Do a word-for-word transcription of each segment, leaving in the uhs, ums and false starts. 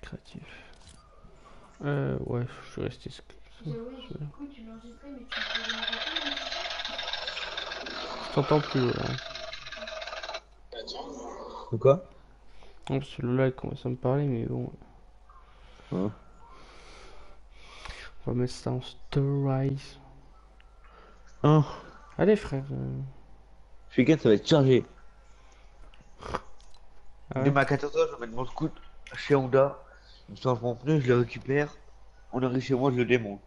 créatif. Euh, ouais, je suis resté. Je t'entends plus là. De quoi? Non, parce que le là il commence à me parler, mais bon. Hein. On va mettre ça en stories. Hein. Allez, frère. euh, Ce week-end, ça va être chargé. Ah ouais. Demain à quatorze heures, je vais mettre mon scoot chez Honda. Je change mon pneu, je le récupère. On arrive chez moi, je le démonte.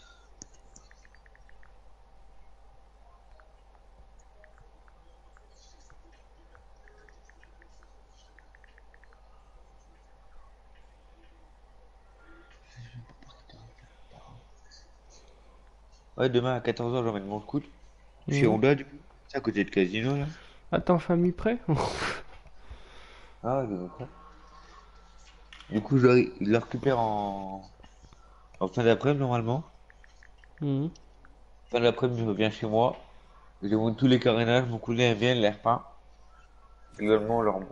Ouais, demain à quatorze heures, je vais mettre mon scoot chez Mhm. Honda, du coup. C'est à côté de casino, là. Attends, famille prêt. Ah, ouais, je vois ça. Du coup, je le, je le récupère en, en fin d'après-midi, normalement. Mhm. Fin d'après-midi, je reviens chez moi. Je monte tous les carénages, mon cousin aime bien l'air peint. Également, on leur monte.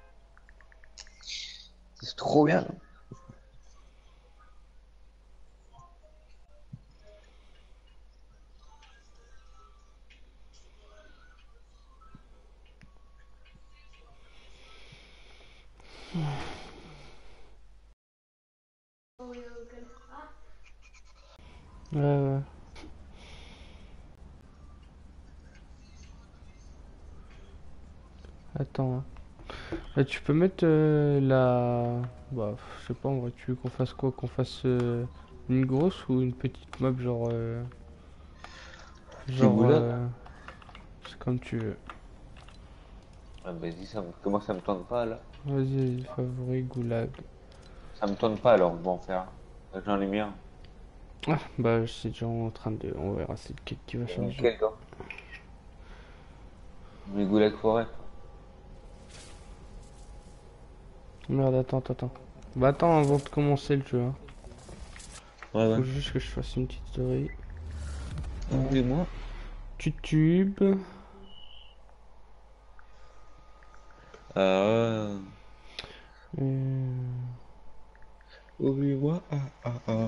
C'est trop bien. Ouais, ouais. Attends, hein. Là, tu peux mettre euh, la. Bah, je sais pas, en vrai, tu veux qu'on fasse quoi? Qu'on fasse euh, une grosse ou une petite map, genre. euh, C'est Genre. goulag, hein. euh, C'est comme tu veux. Ah, vas-y, ça me, comment ça me tente pas, là? Vas-y, favori, goulag. Ça me tente pas, alors je vais en faire un. J'en ai mis un. Ah, bah, c'est déjà en train de. On verra, c'est lequel qui va J'ai mis changer. quel temps? J'ai mis goulag forêt. Merde, attends, attends, attends. Bah, attends avant de commencer le jeu, hein. Ouais, ouais. Faut juste que je fasse une petite story. Oublie-moi. YouTube. Ah, Euh, oublie-moi. Ah, ah, ah.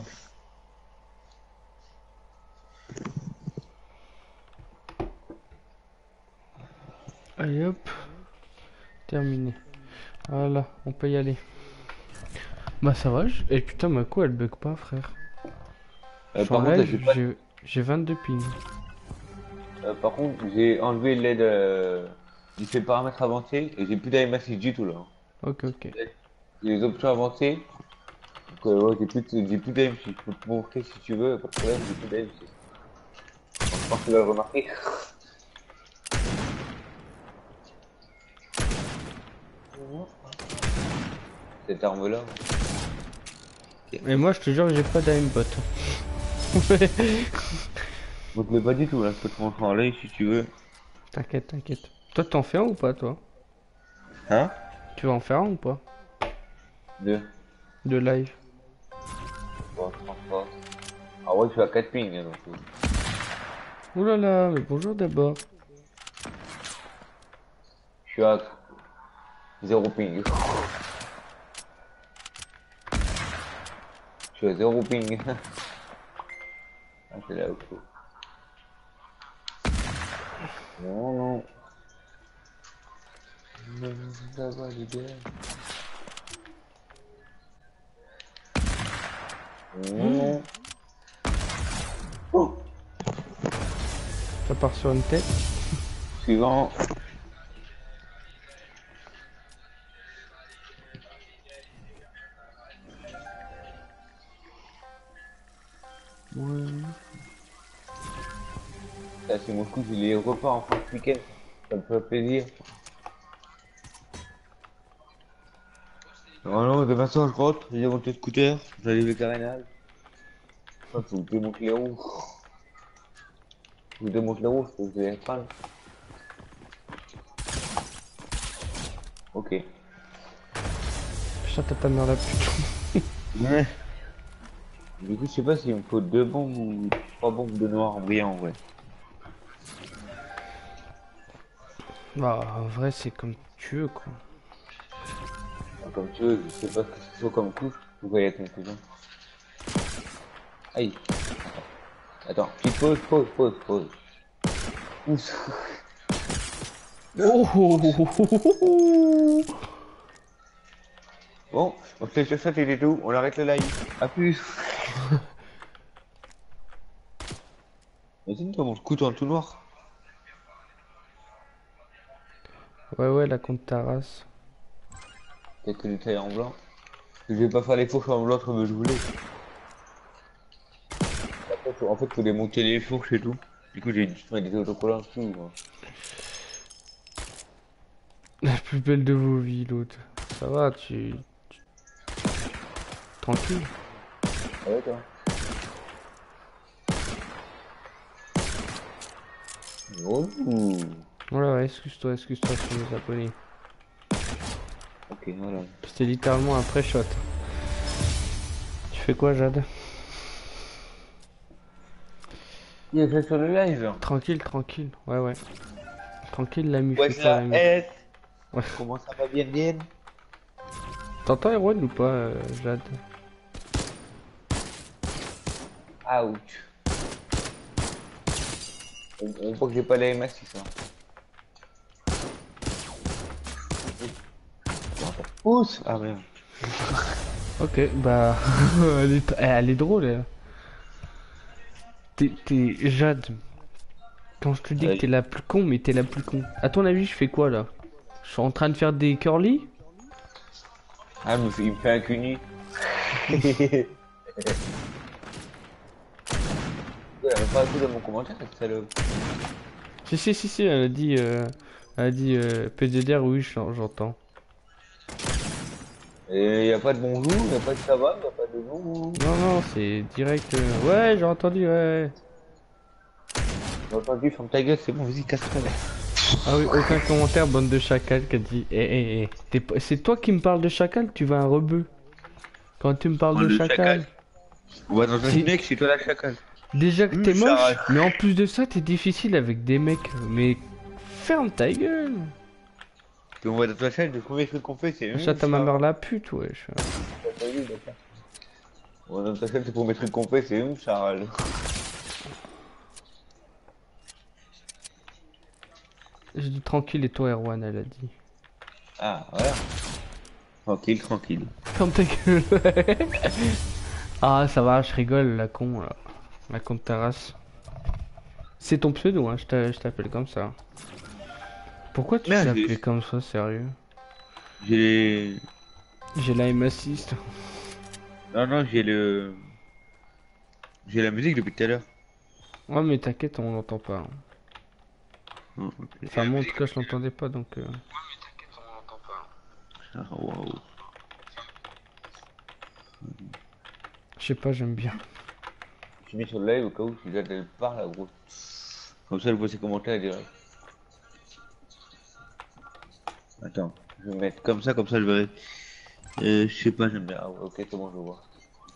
Allez hop, terminé. Voilà, on peut y aller. Bah ça va, je... Et putain, ma co elle bug pas, frère. Je Euh, suis en par contre, live, j'ai pas. j'ai j'ai vingt-deux ping. Euh, par contre, j'ai enlevé l'aide euh, du fait paramètres avancés et j'ai plus d'A M S I du tout là. Ok, ok. J'ai les options avancées. Donc, euh, ouais, j'ai plus de, j'ai plus d'A M six. Je peux te montrer si tu veux, pas de problème, j'ai plus d'A M six. Bon, je pense que tu vas le remarquer. Cette arme-là. Ok. Et moi je te jure que j'ai pas d'aimbot. Je te l'ai pas du tout là, je peux te montrer en live si tu veux. T'inquiète, t'inquiète. Toi t'en fais un ou pas, toi? Hein? Tu vas en faire un ou pas? Deux. De live. Bon, je pense pas. Ah ouais, je suis à quatre ping, hein, donc. euh, Ouh là là, mais bonjour d'abord. Je suis à zéro ping. Je suis à zéro ping. Ah, c'est là où faut. Non, non. Non, non, ça va, les gars. Non, non. Oh. Ça part sur une tête. Suivant. Ouais. Ça, c'est mon coup, j'ai les repas en fin de week-end. Ça me fait plaisir. Non, non, demain soir, je rentre, j'ai monté le scooter, j'allume le carénage. Enfin, faut que je démonte les roues. Faut que je démonte les roues, faut que je les prenne. Ok. Putain, t'as ta mère la pute. Ouais. Du coup, je sais pas s'il me faut deux bombes ou trois bombes de noir en brillant, en vrai. Bah, en vrai, c'est comme tu veux, quoi. Enfin, comme tu veux, je sais pas ce qu'il faut comme couche. Pourquoi il y a ton cousin? Aïe. Attends, petite pause, pause, pause, pause. Ouf. Oh, oh, oh, oh, oh, oh. Bon, on se fait sur ça, c'était tout. On arrête le live. A plus. Imagine toi mon couteau en tout noir. Ouais, ouais, la compte Taras. Peut-être que du taille en blanc. Je vais pas faire les fourches en blanc comme je voulais. Après, faut- en fait, faut démonter les fourches et tout. Du coup, j'ai dû mettre des autocollants dessus. Moi. La plus belle de vos vies, l'autre. Ça va, tu... Tranquille. Ah ouais, toi. Oh. Voilà, ouais, excuse-toi, excuse-toi sur mes abonnés. Ok, voilà. C'était littéralement un pré-shot. Tu fais quoi, Jade? Il est fait sur le live. Tranquille, tranquille. Ouais, ouais. Tranquille, l'ami Ouais, fait quoi, ça l'ami? est. Ouais. Comment ça va bien, bien? T'entends Erwan ou pas, euh, Jade? Ouch. On, on voit que j'ai pas la M S six, hein. Pousse. Ah merde. Ok, bah... elle, est... elle est drôle, elle. T'es... t'es- Jade. Quand je te dis que Ouais. t'es la plus con, mais t'es la plus con. À ton avis, je fais quoi, là? Je suis en train de faire des curly? Ah, mais il me fait un cuni. Ouais, elle a pas tout dans mon commentaire, cette salope. Si, si, si, si, elle a dit... Euh... Elle a dit euh, P D D R, oui, j'en- j'entends. Et y a pas de bonjour, y a pas de ça va, y a pas de non. Non, non, c'est direct... euh, Ouais, j'ai entendu, ouais. J'ai entendu, ferme ta gueule, c'est bon, vas-y, casse-toi là. Ah oui, aucun commentaire, bande de chacal qui a dit Eh, eh, eh, t'es pas- c'est toi qui me parles de chacal, tu vas un rebeu. Quand tu me parles Oh, de le chacal. chacal. On va dans un C'est- mec, c'est toi la chacal. Déjà que Hum, t'es moche, Charles. mais en plus de ça, t'es difficile avec des mecs. Mais ferme ta gueule. Puis on va dans ta chaîne, le premier truc qu'on fait, c'est hum, Chatte à ma Charles. mère la pute, wesh. On va dans ta chaîne, le premier truc qu'on fait, c'est hum, Charles. J'ai dit tranquille et toi, Erwan, elle a dit. Ah, voilà. Tranquille, tranquille. Ferme ta gueule. Ah, ça va, je rigole, la con, là. La con de ta race. C'est ton pseudo, hein, je t'a- je t'appelle comme ça. Pourquoi tu Merde, t'es appelé j'ai- comme ça, sérieux? j'ai... J'ai la M assist. Non, non, j'ai le... J'ai la musique depuis tout à l'heure. Ouais, mais t'inquiète, on l'entend pas, hein. Oh, ok. Enfin, moi en tout cas, je l'entendais pas donc. Euh... Ah, waouh. Je sais pas, j'aime bien. Je mets sur le live au cas où si elle parle, la grosse. Comme ça, elle voit ses commentaires direct. Attends, je vais mettre comme ça, comme ça, je verrai. Euh, je sais pas, j'aime bien. Ah, ouais, ok, c'est bon, je vois.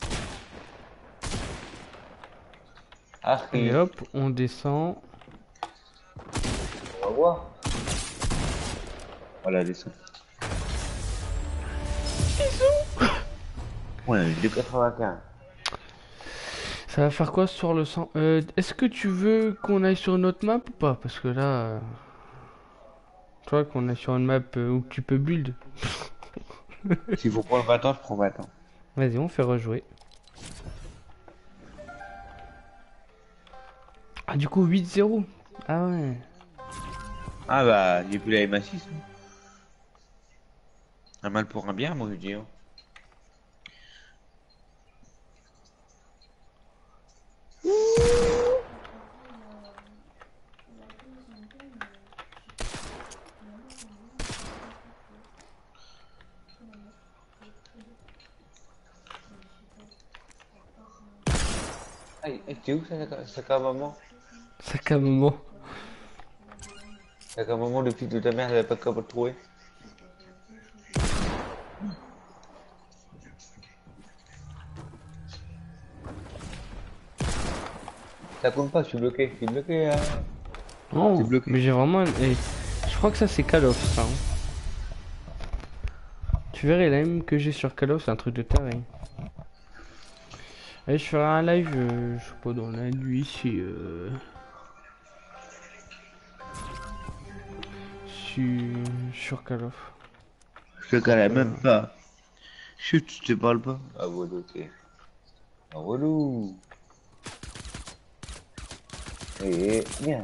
Ah, Et hop, on descend. on va voir. Voilà, descend. Ouais, deux quatre-vingt-quinze. Ça va faire quoi sur le sang? Euh, Est-ce que tu veux qu'on aille sur une autre map ou pas? Parce que là. Euh... Tu vois qu'on est sur une map euh, où tu peux build. S'il faut prendre vingt ans, je prends vingt ans. Vas-y, on fait rejouer. Ah, du coup, huit zéro. Ah ouais. Ah bah, j'ai plus la M A six. hein. Un mal pour un bien, moi je dis. Hein. Hey, hey, t'es où ça, ça, ça, maman? Sac à moment. Ça, maman, le fils de ta mère, elle avait pas capable de trouver. Ça compte pas, je suis bloqué, je suis bloqué. Hein. Non, C'est bloqué. mais j'ai vraiment. Et je crois que ça, c'est Call of, ça. Hein. Tu Tu verrais, la même que j'ai sur Call of, c'est un truc de taré. Et je ferai un live, euh, je sais pas, dans la nuit, c'est... Euh... Sur... sur Call of. Je te connais Donc, euh... même pas. Chut, je te parle pas. Ah, voilà, ok. Ah, relou. Et viens.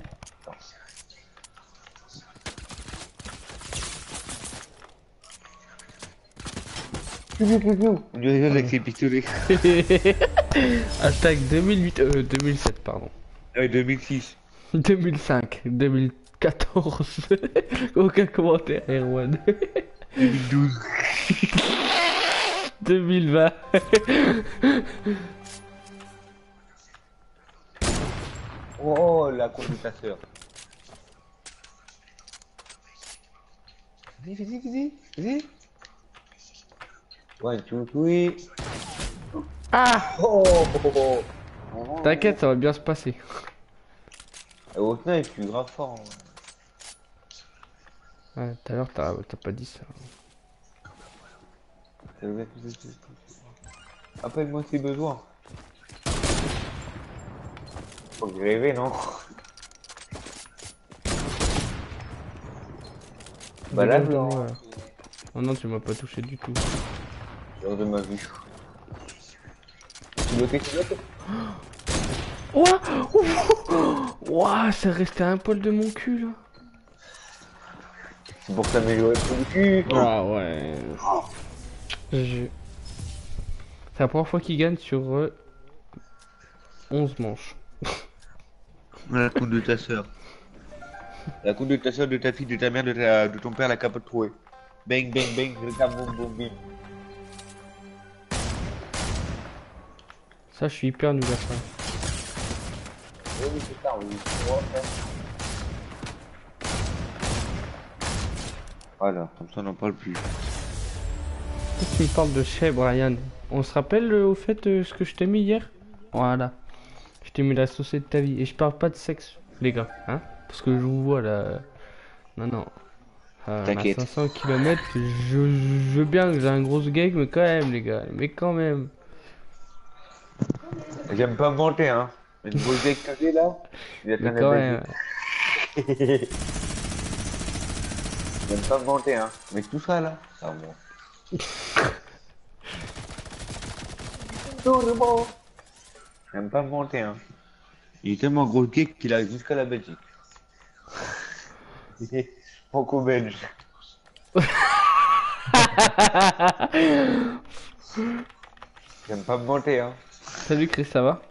Piou, piou, piou, piou. On dirait avec ses pistolets. Hashtag deux mille huit, euh, deux mille sept, pardon. Ah ouais, deux mille six. deux mille cinq, deux mille quatorze. Aucun commentaire, Erwan. deux mille douze. deux mille vingt. Oh, la cour de ta sœur. Vas-y, vas-y, vas-y, vas-y. One, two, three. Ah! Oh, oh, oh. Oh. T'inquiète, ça va bien se passer. Et au final, je suis grave fort. Ouais, tout à l'heure, t'as t'as pas dit ça. Hein. Appelle-moi si besoin. Faut que rêver, non? Bah là, Dégage de je moi, là. Oh non, tu m'as pas touché du tout. l'heure de ma vie. Tu bloqué, tu bloqué? Ouah! Ouah! Ouah, c'est resté un poil de mon cul, là. C'est pour t'améliorer ton cul. Ah ouais. Je... C'est la première fois qu'il gagne sur euh, onze manches. La coupe de ta soeur. La coupe de ta soeur, de ta fille, de ta mère, de, ta, de ton père, la capote trouée. Bang, bang, bang, recap, boum, boum, bim. Ça, je suis hyper nul à ça. Oui, oui, c'est ça, oui. Voilà, comme ça on n'en parle plus. Pourquoi tu me parles de chez Brian? On se rappelle euh, au fait euh, ce que je t'ai mis hier? Voilà. Je t'ai mis la saucée de ta vie. Et je parle pas de sexe, les gars. Hein? Parce que je vous vois là. Non, non. Euh, on a T'inquiète. cinq cents kilomètres. Je, je veux bien que j'ai un gros gag, mais quand même, les gars. Mais quand même. J'aime pas me vanter, hein. Mais le beau gars que j'ai là, il a Mais plein quand de même. J'aime pas me vanter, hein. Mais tout ça là, ça bon. Tout le monde. J'aime pas me vanter, hein. Il est tellement gros geek qu'il arrive jusqu'à la Belgique. Franco-belge. J'aime pas me vanter, hein. Salut Chris, ça va?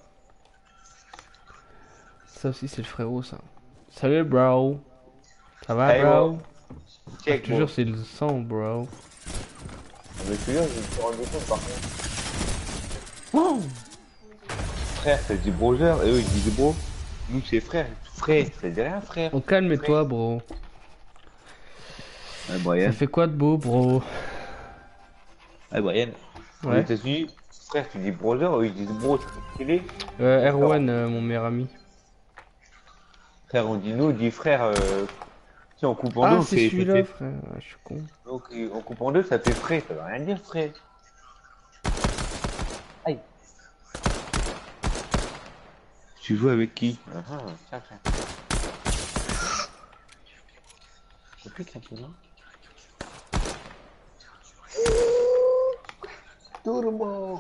Ça aussi, c'est le frérot, ça. Salut, bro. Ça va, Allez, bro? bon. Ah, je Check, te bon. jure, c'est le sang, bro. Mais tu vois, je me suis rendu compte par contre. Oh! Frère, ça dit browser, et eux ils disent bro. Nous c'est frère. Frère, ça dit rien, frère. Oh, calme-toi, bro. Ouais, Ça Brian. fait quoi de beau, bro? Ouais, Brian. Aux Ouais. États-Unis, frère, tu dis browser, eux ils disent bro, ça fait stylé. Euh, Erwan, euh, mon meilleur ami. Frère, on dit nous, on dit frère. Euh... Si on coupe en deux, Ah, on c'est fait. Ça celui-là, fait... frère. Ah, je suis con. Donc, euh, on coupe en deux, ça fait frère. Ça veut rien dire, frère. Aïe. Tu joues avec qui? Ah, ah, tiens, tiens. Complique un peu, non? Tout le monde.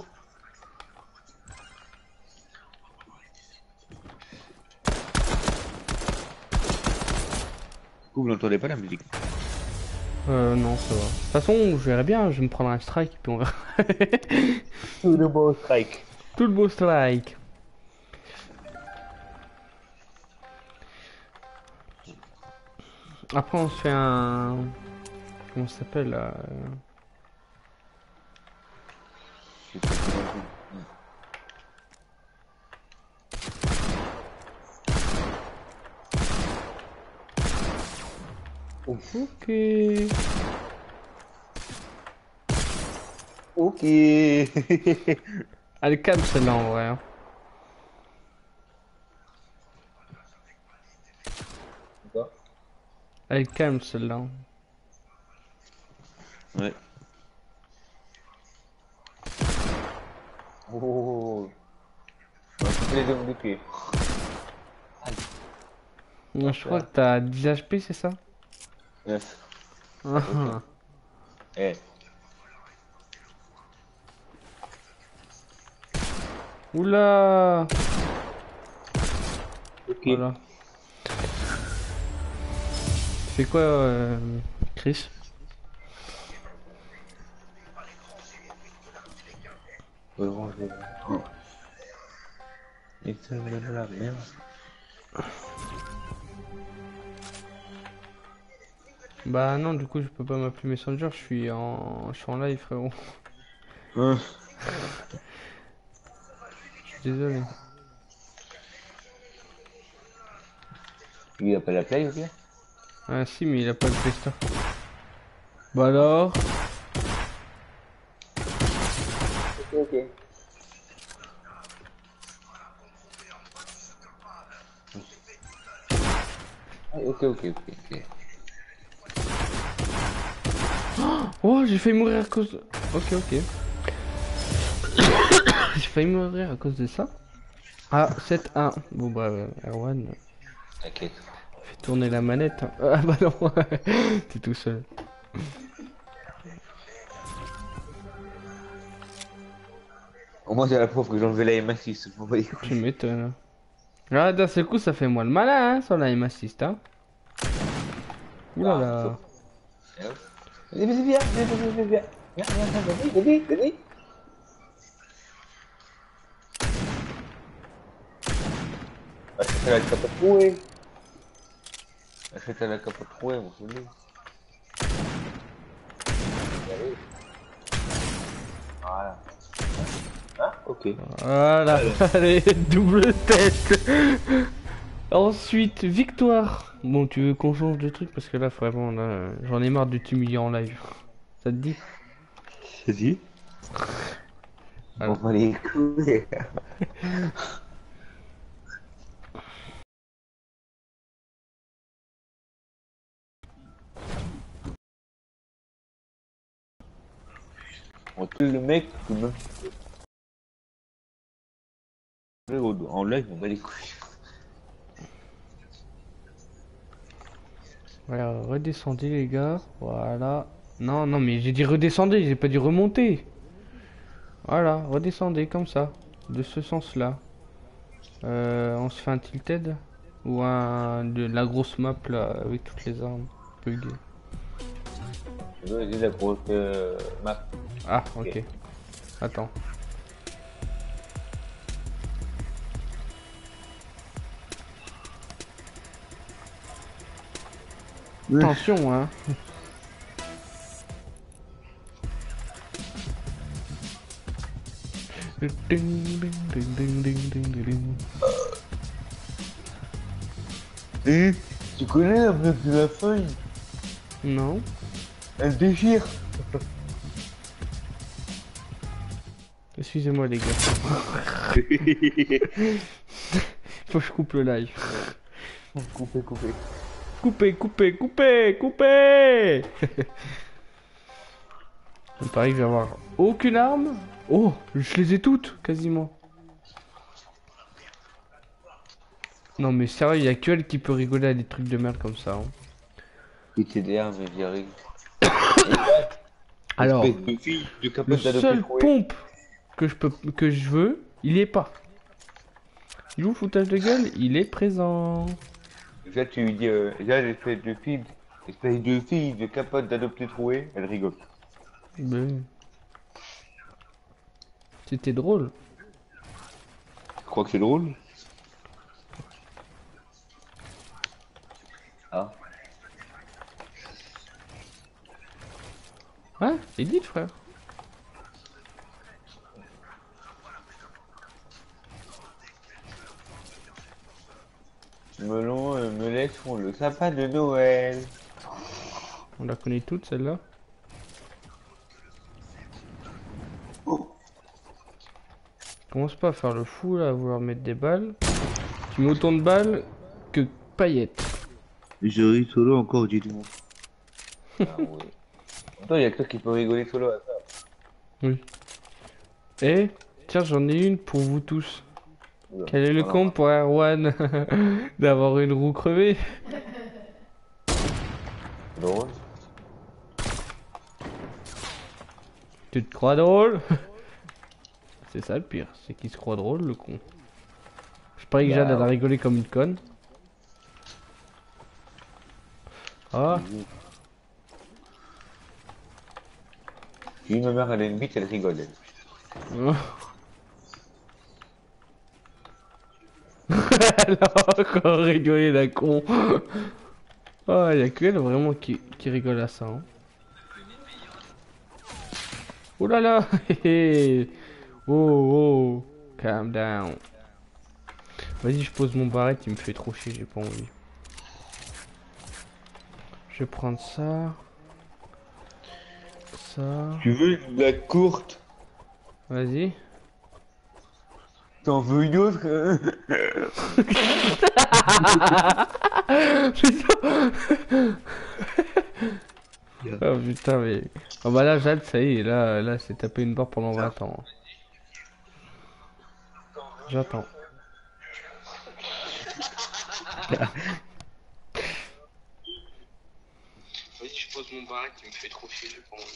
Vous n'entendez pas la musique? Euh, non, ça va. De toute façon, je verrai bien, je vais me prendre un strike, puis on verra. Tout le monde strike. Tout le beau strike. Après, on se fait un... Comment ça s'appelle, là euh, Ok. Ok. Elle est calme celle-là en vrai. Hein. Elle est calme celle-là. Ouais. les deux de pied. Moi, je crois que t'as dix H P, c'est ça? neuf. Ah, Eh. Oula! Ok. Voilà. Tu fais quoi, euh, Chris? Orange, oh. Et ça me donne la merde. Bah non, du coup, je peux pas m'appeler Messenger, je suis en, je suis en live, frérot. Hein. Je suis désolé. Il a pas la play ou bien? Ah si, mais il a pas de Play Store. Bah alors? Ok, ok. Ah, ok, ok, ok, ok. Oh, j'ai failli mourir à cause de... Ok, ok. J'ai failli mourir à cause de ça. Ah, sept un. Bon bah, euh, Erwan, T'inquiète. fais tourner la manette. Hein. Ah bah non, t'es tout seul. Au moins, j'ai la preuve que j'ai enlevé la M six. Je m'en bats les couilles. Tu m'étonnes. Ah, d'un seul coup, ça fait moi le malin, hein, sans la M assist, hein. Ouh là Ah, là. Vas-y, vas-y, viens, viens, viens, viens, viens. Viens, viens, viens, vas-y, vas-y, vas-y. Achète la capote trouée. Achète la capote trouée, mon souvenir. Voilà. Hein? Ok. Voilà, allez, double tête. Ensuite, victoire. Bon, tu veux qu'on change de truc parce que là, vraiment, là, j'en ai marre de t'humilier en live. Ça te dit? Vas-y. On Alors. va les couilles. On tue le mec, tout le monde. En live, on va les couilles. Voilà, redescendez les gars. Voilà. Non, non, mais j'ai dit redescendez, j'ai pas dit remonter. Voilà, redescendez comme ça. De ce sens-là. Euh, on se fait un tilted ou un de la grosse map là avec toutes les armes buggées. Vas-y, la grosse euh, map. Ah, ok. Attends. Attention, hein. Et tu connais la blague de la feuille? Non. Elle déchire. Excusez-moi les gars. Faut que je coupe le live. Coupé, coupé. Coupez, coupez, coupez, coupez. Il paraît que je vais avoir aucune arme. Oh, je les ai toutes, quasiment. Non mais sérieux, il y a que elle qui peut rigoler à des trucs de merde comme ça. Hein. Il T D R, mais j'y arrive. Alors, Espèce de fille de le capote d'adopter seul troué. pompe que je peux, que je veux, il est pas. Il est où, foutage de gueule? Il est présent. Déjà, tu lui dis, euh, déjà, l'espèce de fille, espèce de fille de capote d'adopter troué, elle rigole. Ben, c'était drôle. Tu crois que c'est drôle? Ah. Hein? Edith, frère. Melon et Melette font le sapin de Noël. On la connaît toute, celle-là. Commence pas à faire le fou, là, à vouloir mettre des balles. Tu mets autant de balles que paillettes. Je solo encore, dis-moi. Ah ouais. Attends, y'a que toi qui peut rigoler solo à ça. Oui. Eh, tiens, j'en ai une pour vous tous. Oula, Quel est le voilà. con pour Erwan d'avoir une roue crevée? Drôle. Tu te crois drôle? C'est ça le pire, c'est qu'il se croit drôle le con. Je parie que Jade Bah elle a ouais. rigolé comme une conne. Ah, Si ma mère elle a une bite, elle rigole. Elle. elle a encore rigolé la con. Oh, y'a que elle vraiment qui, qui rigole à ça. Hein. Oh là là, hé hé. Oh oh, calm down. Vas-y, je pose mon barrette, il me fait trop chier, j'ai pas envie. Je vais prendre ça. Ça. Tu veux une blague courte? Vas-y. T'en veux une autre? Hein? Oh putain, mais. Oh bah là, Jade, ça y est, là, là c'est tapé une barre pendant vingt ans. J'attends. Vas-y, je pose mon barrette, il me fait trop chier, j'ai pas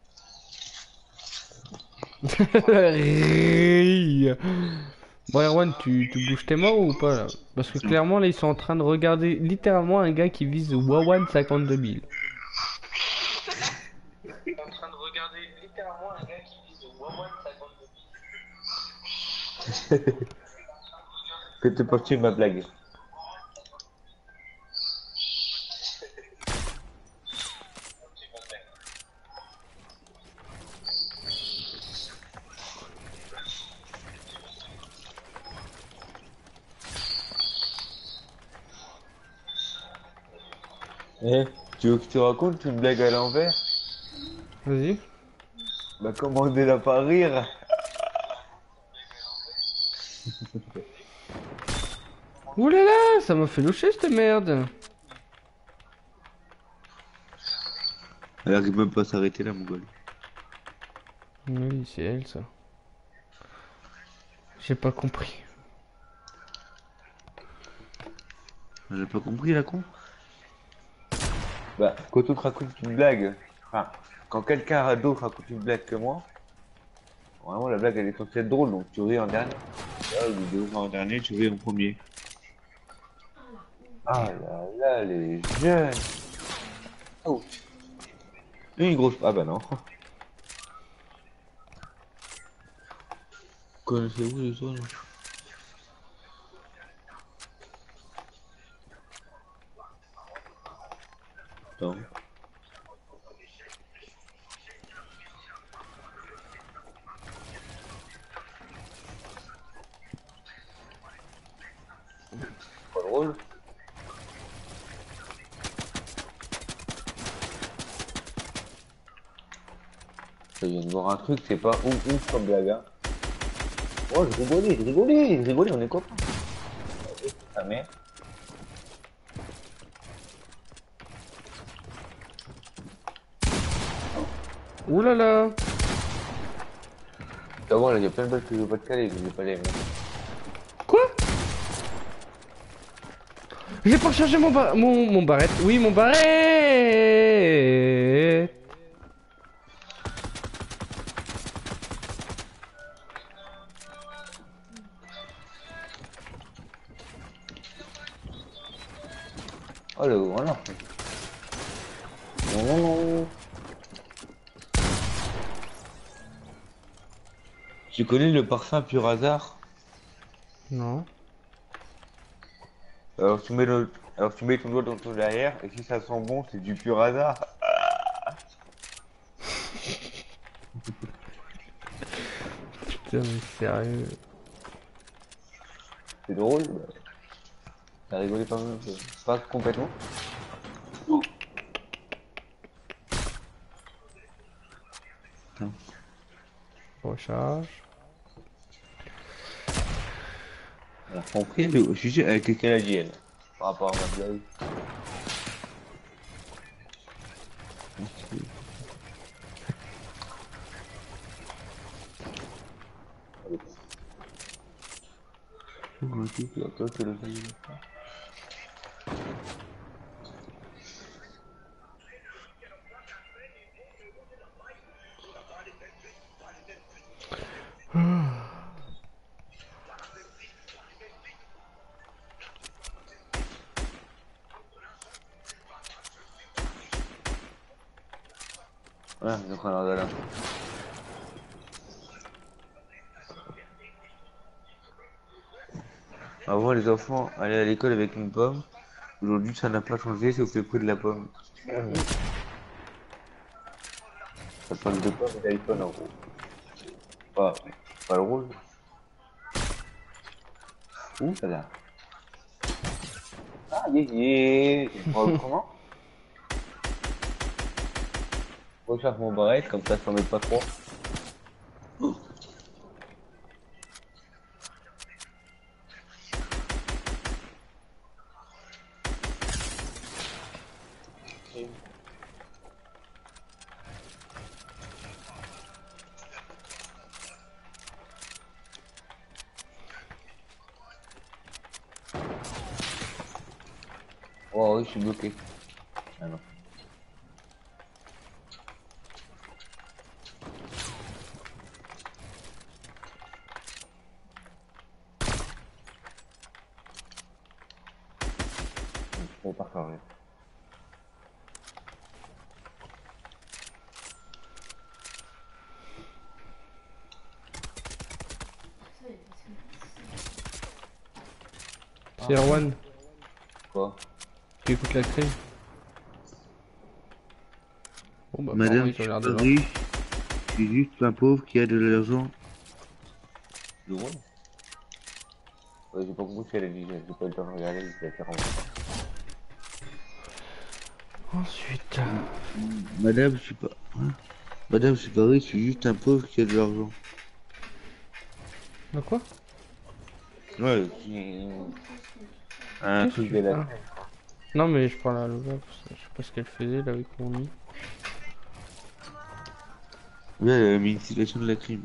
envie. Bon, Erwan, tu, tu bouges tes morts ou pas là? Parce que clairement, là, ils sont en train de regarder littéralement un gars qui vise Wawan cinquante-deux mille. Ils sont en train de regarder littéralement un gars qui vise Wawan cinquante-deux mille. Fais-te partie de ma blague. Eh, tu veux que je te raconte une blague à l'envers? Vas-y. Bah commandez-la pas rire. Ouh là là, ça m'a fait loucher cette merde. Elle arrive même pas à s'arrêter là, mon gars. Oui, c'est elle ça. J'ai pas compris. Elle a pas compris, la con? Bah, quand on te raconte une blague, enfin, quand quelqu'un d'autre raconte une blague que moi, vraiment la blague elle est censée être drôle, donc tu ris en dernier. Là, au lieu de rire en dernier, tu ris en premier. Ah là là, les jeunes! Oh! Une grosse. Ah bah non. Connaissez-vous les autres? Non. Pas drôle. Je viens de voir un truc, c'est pas ouf ouf comme blague, hein. Oh, je rigolais, je rigolais, je rigolais, on est copains. Ta mère. Ouh là là. Tu vas voir, là, il y a plein de blagues que je veux pas te caler, je vais pas les mettre. Quoi? J'ai pas rechargé mon bar... mon, mon barrette. Oui, mon barrette. Oh, le voilà. Non, non, non. Tu connais le parfum pur hasard? Non. Alors tu mets le... Alors tu mets ton doigt dans ton derrière, et si ça sent bon, c'est du pur hasard. Putain, mais sérieux. C'est drôle, bah. T'as rigolé pas mal, pas complètement. Putain. Recharge. Elle a compris, elle, je suis sûr, avec les Canadiennes. Par rapport à ma blague. Ouais, donc on en a là. Avant, les enfants allaient à l'école avec une pomme. Aujourd'hui, ça n'a pas changé, sauf le prix de la pomme. Ça parle de pomme et d'iPhone en gros. Pas, pas le rose. Ouh, ça là. Ah, yé yé. Comment? Recherche mon barrette, comme ça, ça met pas trop. Oh oui, je suis bloqué. Ah non. On part quand même. C'est Erwan Quoi? qui écoute la crème. Bon bah Madame, ils je ont suis l'air pas de voir. riche, je suis juste un pauvre qui a de l'argent. Le rose? Ouais, j'ai pas compris ce qu'elle a dit, j'ai pas eu le temps de regarder, j'ai fait rentrer. Ensuite. Madame, je suis pas... hein Madame, je suis pas riche, je suis juste un pauvre qui a de l'argent. Bah quoi? Ouais, j'ai un Qu'est-ce truc que de tu la ah. Non mais je parle à Lola, parce que je sais pas ce qu'elle faisait là avec mon nid. Ouais, elle a mis une citation de la crime.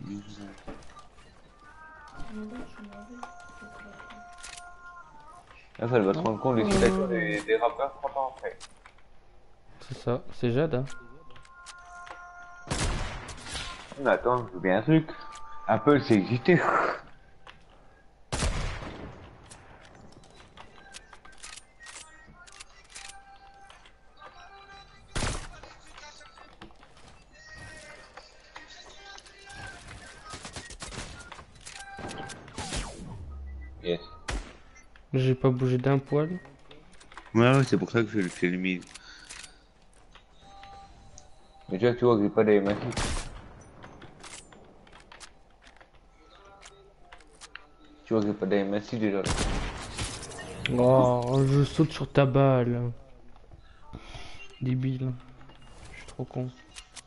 Ah, ça, elle va se Non. rendre compte des citations des, des rappeurs trente ans après. C'est ça, c'est Jade hein. Mais attends, je veux bien un truc. Apple, c'est existé. Yes. J'ai pas bougé d'un poil. Ouais, ouais, c'est pour ça que je, je l'ai mis. Mais tu vois, tu vois que j'ai pas des massifs. Tu vois que j'ai pas des massifs déjà. Là. Oh, je saute sur ta balle. Débile. Je suis trop con.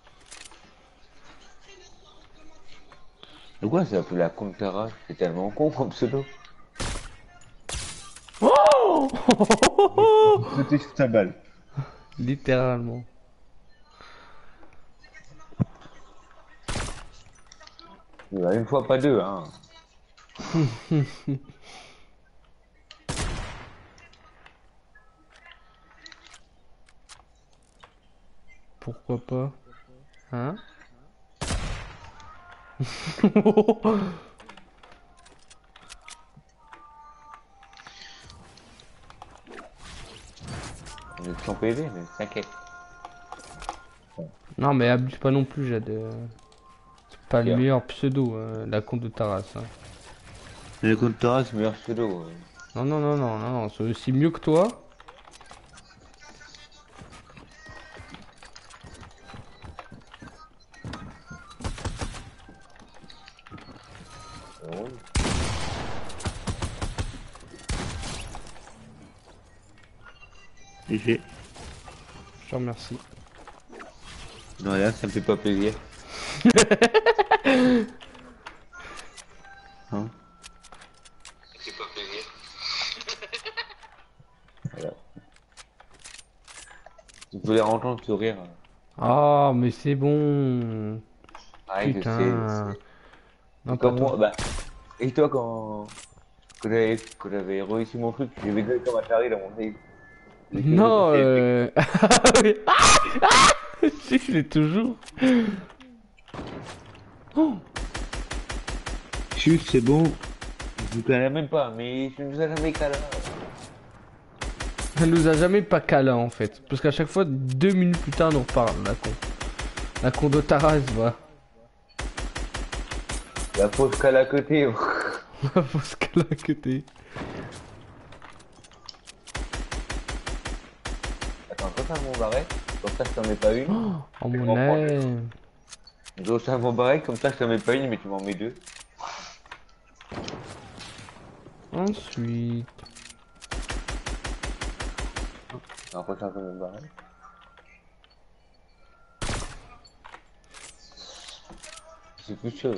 Pourquoi ça s'appelle la Contara? C'est tellement con comme pseudo. Oh Sauter sur ta balle. Littéralement. Une fois, pas deux, hein. Pourquoi pas? Hein? On est sans P V, mais t'inquiète. Non mais abuse pas non plus, Jade. C'est pas le Bien. meilleur pseudo, euh, la compte de Taras. Hein. Le compte Taras, C'est le meilleur pseudo. Ouais. Non, non, non, non, non, non, c'est aussi mieux que toi. Ouais. et j'ai... Je te remercie. Non, là, ça me fait pas plaisir. Hein Ça fait pas plaisir. Voilà. Tu voulais entendre ce rire. Ah, mais c'est bon. Ah, je sais, je Putain. sais. Non, Et pas comme moi, toi. bah. Et toi, quand. que j'avais que j'avais réussi mon truc, j'ai gueulé comme un taré dans mon nez. J'ai fait le Non, truc, et- euh... ah oui. Ah ah si, je l'ai toujours. Oh, Chut, c'est bon. Je ne connais même pas, mais je ne nous ai jamais câlin. elle nous a jamais pas câlin en fait. Parce qu'à chaque fois, deux minutes plus tard, on en reparle, la con. La con de Taras, va. La fausse cale à côté. Faut se câlin que t'es. Attends, toi t'as mon barret, comme ça je t'en mets pas une. Oh, oh Je mon m'en prends deux. âme. Donc t'as mon barret, comme ça je t'en mets pas une, mais tu m'en mets deux. Ensuite. Après ça, mon barret. C'est plus chaud.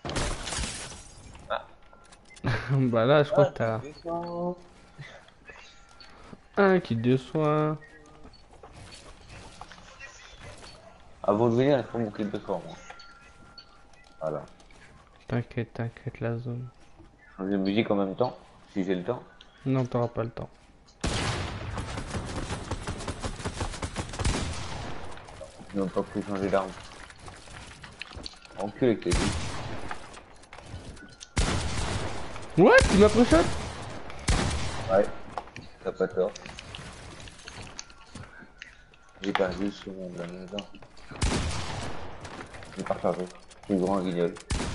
Bah là, je crois que t'as Descends. un kit de soin. Avant de venir, il faut mon kit de soir, moi. Voilà. T'inquiète, t'inquiète, la zone. Changer de musique en même temps, si j'ai le temps. Non, t'auras pas le temps. Ils n'ont pas pu changer d'arme. Enculé que t'es. Ouais, tu m'as pris shot. Ouais, t'as pas tort. J'ai perdu ce monde là dedans. J'ai pas rechargé. Je suis grand guignol.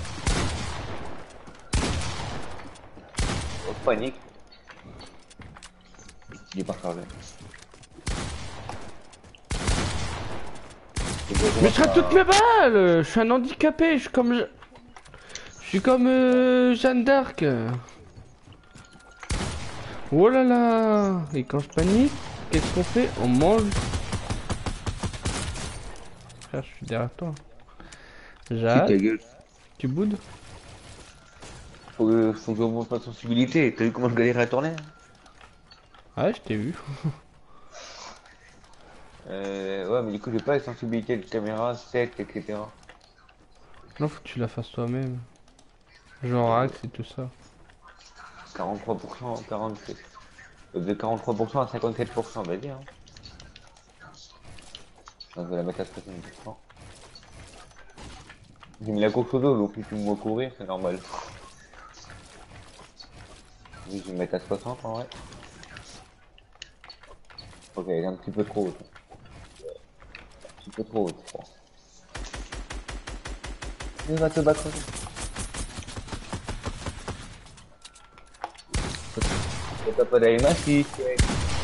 Oh, panique. J'ai pas rechargé. Mais je rate toutes mes balles. Je suis un handicapé. Je suis comme... Je je suis comme euh, Jeanne d'Arc. Oh là là. Et quand je panique, qu'est-ce qu'on fait? On mange. Frère, je suis derrière toi. Chut, Jade, ta gueule. tu boudes? Faut que, faut que j'augmente ma sensibilité. T'as vu comment je galère à tourner? Ouais, je t'ai vu. Euh, ouais, mais du coup, j'ai pas la sensibilité de caméra, set, et cetera. Non, faut que tu la fasses toi-même. Genre axe et tout ça. quarante-trois pour cent, quarante-sept. De quarante-trois pour cent à cinquante-quatre pour cent, vas-y, hein. Non, je vais la mettre à soixante pour cent. J'ai mis la course au dos, donc si tu me vois courir, c'est normal. Oui, je vais me mettre à soixante en vrai. Ok, elle est un petit peu trop haute. Un petit peu trop haute, je crois. Il va te battre. T'as pas d'aller massif, mec.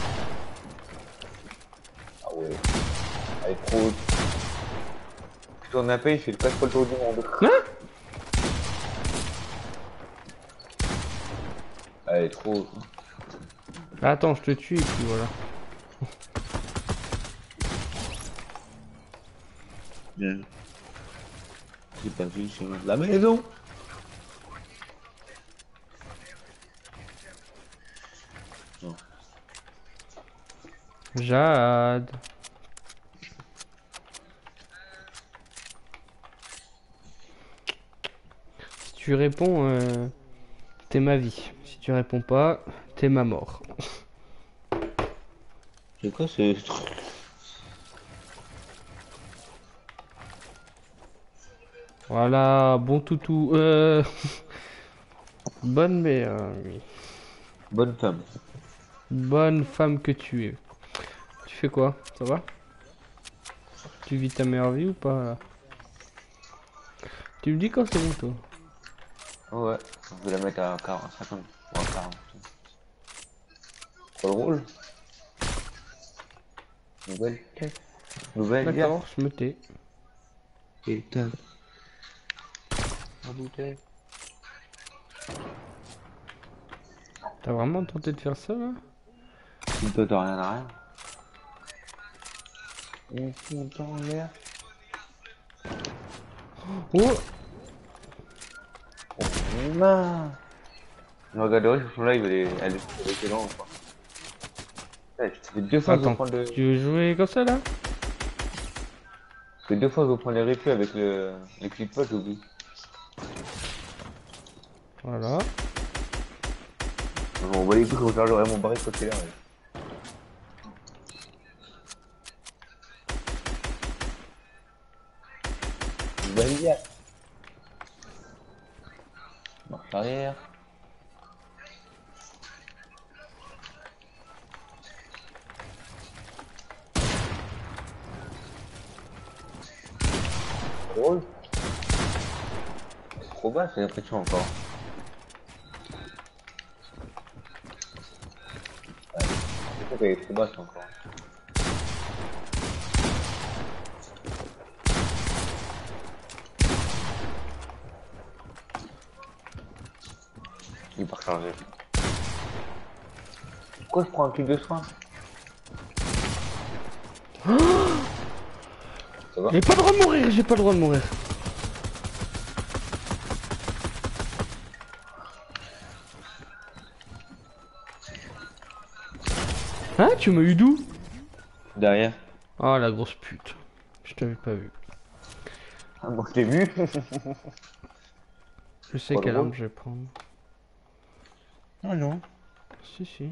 Ah ouais. Elle est trop haute. Je tourne un peu, il fait le presque le tour du monde. Hein? Elle est trop haute. Attends, je te tue et puis voilà. Bien. J'ai pas vu sur la maison. Non. Jade. Si tu réponds, euh, t'es ma vie. Si tu réponds pas, t'es ma mort. C'est quoi ce truc? Voilà, bon toutou. Euh... Bonne mère, oui. Bonne femme. Bonne femme que tu es. Tu fais quoi? Ça va? Tu vis ta meilleure vie ou pas là? Tu me dis quand c'est bon toi? Ouais, je vais la mettre à quarante, cinquante ou à quarante. Trop drôle. Nouvelle tête. Nouvelle bière. D'accord, je me tais. Et tac. La bouteille. T'as vraiment tenté de faire ça là? Toi t'as rien à rien. Et si on tend l'air. Oh! Oh mince. Je regarderai sur son live, elle est, elle est, elle est excellente, quoi. Ouais, ça fait deux fois que je Attends, prends le, tu veux jouer comme ça là? ça fait deux fois que je prends les replays avec le, les clips pas, j'oublie. Voilà. On voit les coups, je j'aurais mon barré côté là. Ouais. Marche arrière. Drôle. C'est trop bas, j'ai l'impression encore. Ouais, c'est sûr qu'elle est trop basse encore. Il va recharger. Pourquoi je prends un truc de soin? Ça va? J'ai pas le droit de mourir, j'ai pas le droit de mourir. Hein, tu m'as eu d'où? Derrière. Oh la grosse pute. Je t'avais pas vu. Ah, moi je l'ai vu. Je sais Pas quelle drôle. arme je vais prendre. Ah non. Si si.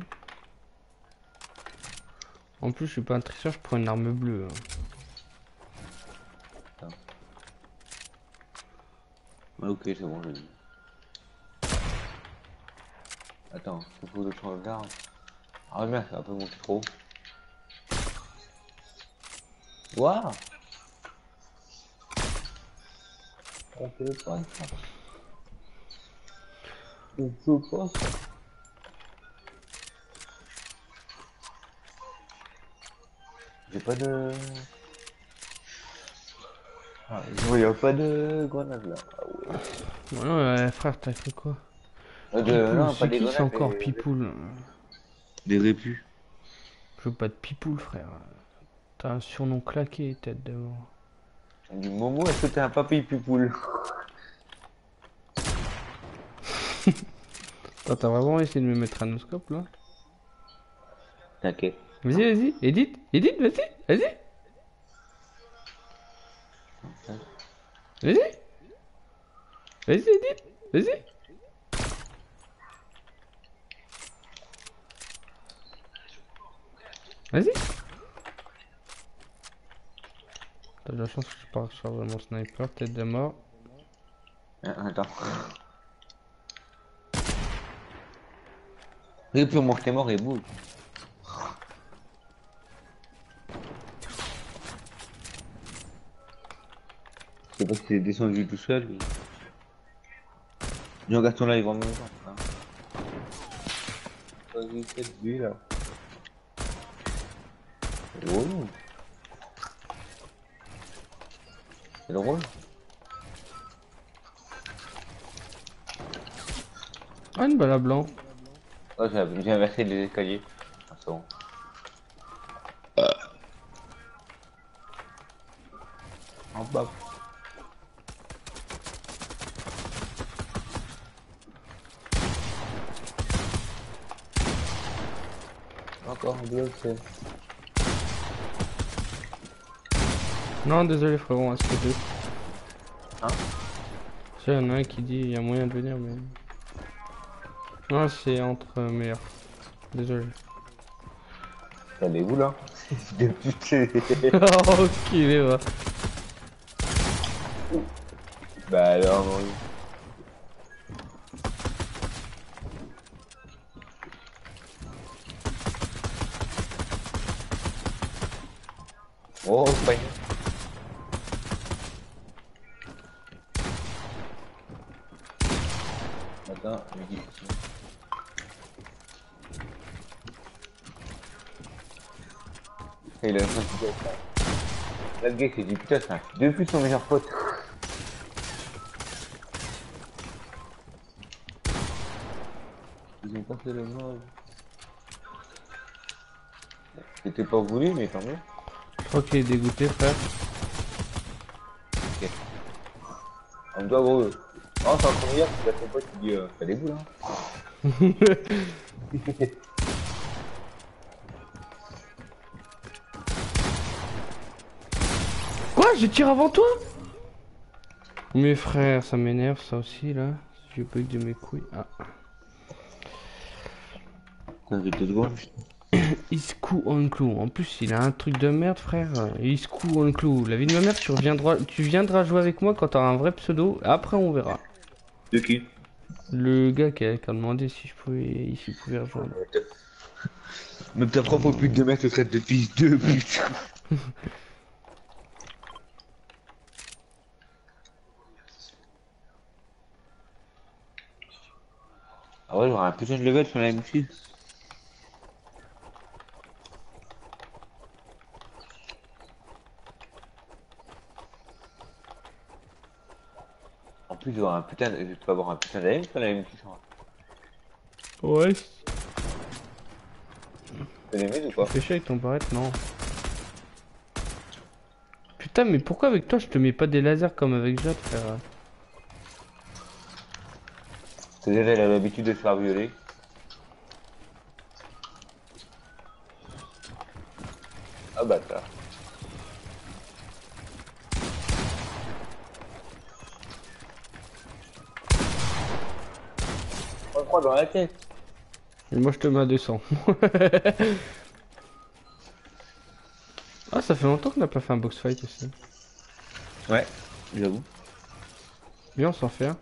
En plus je suis pas un tricheur, je prends une arme bleue. Hein. Ouais, ok, c'est bon, j'ai vu. Attends, il faut que je change d'arme. Ah merde, ça va pas monter trop. Waouh! On peut pas ça. On peut pas ça. J'ai pas de... Ah, je voyais pas de grenade là. Ah ouais. Ouais, ouais frère, t'as cru quoi? Euh, de... Pipoule, Non, pas c'est des qui c'est grenades, encore mais... Pipoule? Les répus. Je veux pas de Pipoule frère. T'as un surnom claqué, tête de mort. Du Momo, est-ce que t'es un papy pipoule? Attends, t'as vraiment essayé de me mettre un oscope là? T'inquiète. Vas-y, vas-y, édite, édite, vas-y, vas-y. Vas-y. Vas-y, édite, vas-y. Vas-y. T'as de la chance que je pas recharger mon sniper, tête de mort. Ah, attends. Et puis mon t'es mort et bouge. Je sais pas si c'est descendu tout seul. Mais... Je regarde ton live en même temps. Hein. Vas-y, cette vue là. C'est drôle. C'est drôle. Ah, une balle à blanc. Ouais, j'ai j'ai inversé les escaliers. Ah, c'est bon. En bas. Encore un bleu, c'est... Non, désolé frérot, on reste deux. Hein? Il y en a un qui dit il y a moyen de venir, mais. Non, c'est entre meilleurs. Désolé. Elle est où là? Depuis Oh, qu'il est va. Bah alors, non. Oh, c'est pas... Attends, je dis... Il a l'impression que là, le gars il s'est dit putain, c'est un depuis son meilleur pote. Ils ont pas fait le mode. C'était pas voulu, mais tant mieux. Je crois qu'il est dégoûté, frère. Ok. On doit gros. Oh, c'est encore hier, tu as ton pote qui dit euh, allez-vous là? Quoi? Je tire avant toi? Mes frères, ça m'énerve ça aussi là. Je bug de mes couilles. Ah. Ça fait deux secondes. Iskou Onclou. En plus, il a un truc de merde, frère. Iskou Onclou. La vie de ma mère, tu reviendras, tu viendras jouer avec moi quand t'auras un vrai pseudo. Après, on verra. De qui? Le gars qui a, qui a demandé si je pouvais, s'il pouvait rejoindre. Même ta propre pute de mec te traite de fils de pute. Ah ouais, j'aurais un putain de level sur la M six. En plus, j'aurais un putain de... je peux avoir un putain d'aim sur la M six. Ouais. T'as aimé ou Tu pas? fais chier avec ton barrette, non. Putain, mais pourquoi avec toi je te mets pas des lasers comme avec Jade, frère? C'est déjà, elle a l'habitude de se faire violer. Ah bâtard. On le croit dans la tête. Et moi je te mets à deux cents. Ah, ça fait longtemps qu'on n'a pas fait un box fight aussi. Ouais, j'avoue. Viens, on s'en fait un.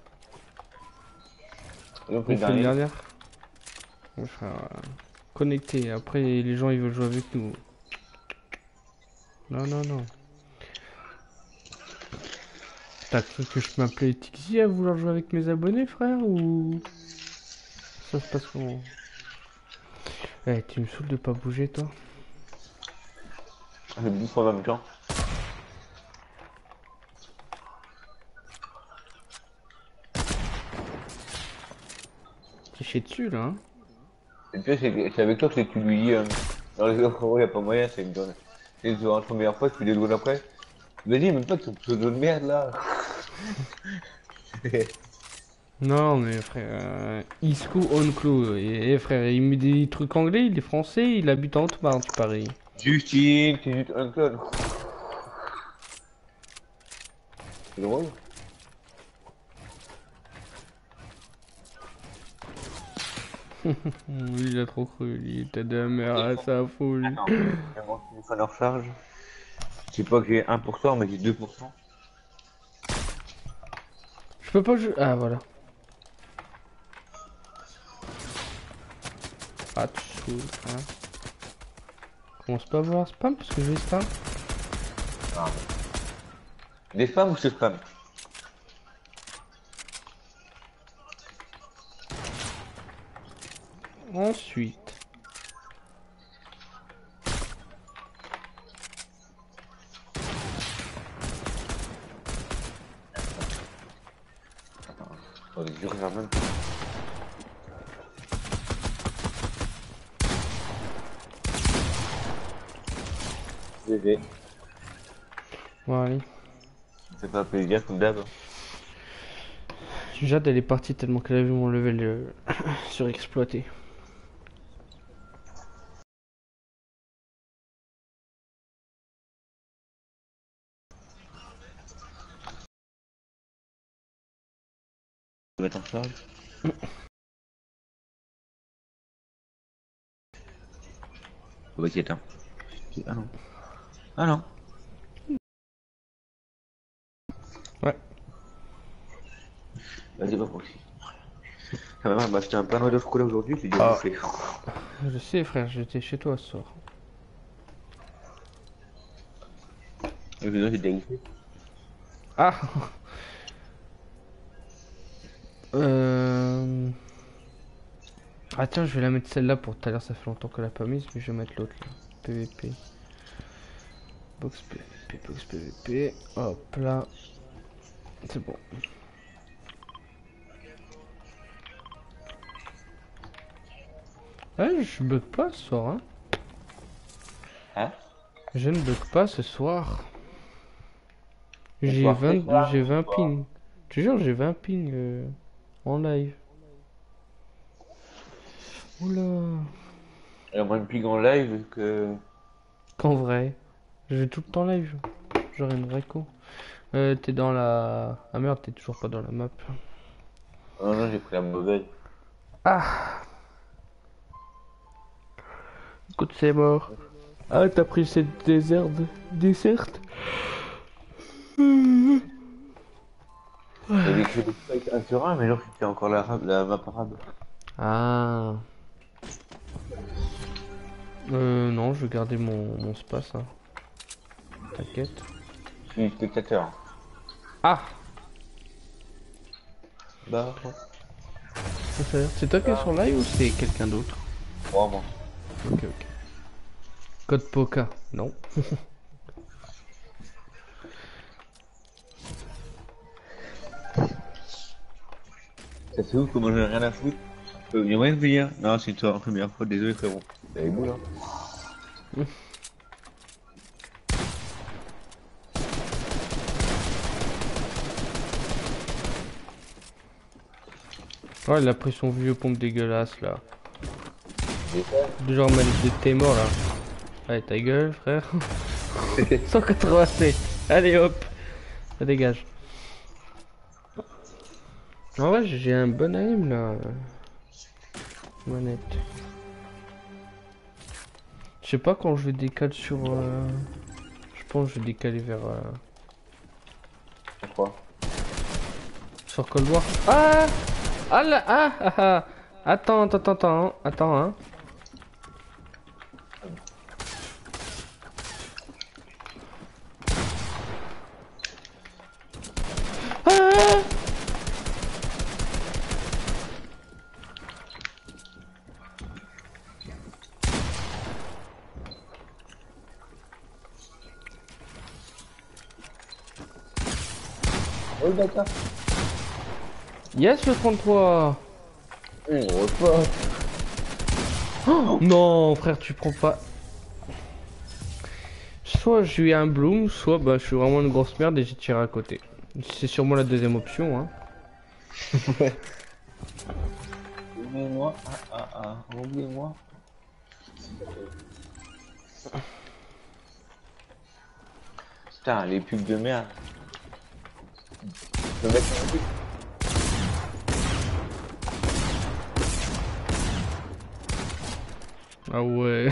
Et donc, On le fait le dernier. dernier. On fera euh, connecté. Après, les gens ils veulent jouer avec nous. Non, non, non. T'as cru que je m'appelais Tixi à vouloir jouer avec mes abonnés, frère, ou ça se passe comment? Eh, tu me saoules de pas bouger, toi. Je bouffe en même temps. T'es chié dessus, là, hein? Et tu vois, c'est c'est avec toi que tu lui dis, euh, dans les autres, il n'y a pas moyen, c'est une donne. Et tu rentres ton meilleur pote, puis deux secondes après. Vas-y, même pas ton pseudo de merde là. Non, mais frère, euh, Isco Onclo. Et, et frère, il met des trucs anglais, il est français, il habite en Haute-Marne, tu paries. Justine, c'est juste un clone. C'est drôle. Lui, il a trop cru, il était de la merde à sa foule. Attends, j'ai mon téléphone en recharge. Je sais pas que j'ai un pour cent, mais j'ai deux pour cent. Je peux pas jouer. Ah, voilà. Ah, tu saoules, hein. Commence pas à vouloir spam parce que je vais spam. Des spams ou ce spam? Ensuite. Oh, les durs, même. G G. Bon, allez. Ça fait pas plaisir comme d'hab. Jade, elle est partie tellement qu'elle a vu mon level euh, surexploité. Je vais mettre en charge. On va éteindre. Ah non. Ah non. Ouais. Vas-y, va moi aussi. Quand même, elle m'a acheté un panneau de chocolat aujourd'hui, j'ai dû Ah. bouffer. Je sais, frère, j'étais chez toi ce soir. Et puis là, j'ai dégoûté. Ah. Euh... Ah tiens, je vais la mettre celle-là pour tout à l'heure, ça fait longtemps qu'elle a pas mise, mais je vais mettre l'autre là. P V P. Box P V P, box P V P. Hop là. C'est bon. Ouais, je bug pas ce soir, hein. Hein? Je ne bug pas ce soir. Ce J'ai soir, vingt, ce soir, j'ai ce vingt soir. pings. Je te jure, j'ai vingt pings euh, en live. Oula. Il y a moins de ping en live que. Qu'en vrai. Je vais tout le temps live. J'aurais une vraie co. Euh, t'es dans la... Ah merde, t'es toujours pas dans la map. Non, non, j'ai pris la mauvaise. Ah. Écoute, c'est mort. Ah, t'as pris cette déserte. Desserte. J'avais écrit des trucs un sur un, mais genre c'était encore la, rab- la map arabe. Ah. Euh, non, je vais garder mon, mon space. Hein. T'inquiète. Je suis spectateur. Ah. Bah, C'est toi qui es sur live ou c'est quelqu'un d'autre? moi, moi. Ok, ok. Code Poca, non. Ça c'est ouf, comment j'en ai rien à foutre. Euh, y a moyen de venir? Non, c'est toi en première fois, désolé frérot. T'avais beau là. Ouais, il a pris son vieux pompe dégueulasse là. Et Du genre manip de t'es mort là. Allez, ta gueule, frère. cent quatre-vingt-sept. Allez hop. Ça dégage. En vrai, j'ai un bon aim là. Manette. Je sais pas quand je vais décaler sur. Euh... Je pense que je vais décaler vers. Euh... Pourquoi? Sur Cold War. Ah Ah là Ah ah ah Attends, attends, attends, attends, hein. Ah Oh d'accord. Yes, le trente-trois. On repas. Oh non, frère, tu prends pas. Soit j'ai eu un bloom, soit bah je suis vraiment une grosse merde et j'ai tiré à côté. C'est sûrement la deuxième option, hein. Ouais. Oubliez-moi. Ah ah ah. Oubliez-moi. Putain, les pubs de merde. Le mec en plus. Ah ouais.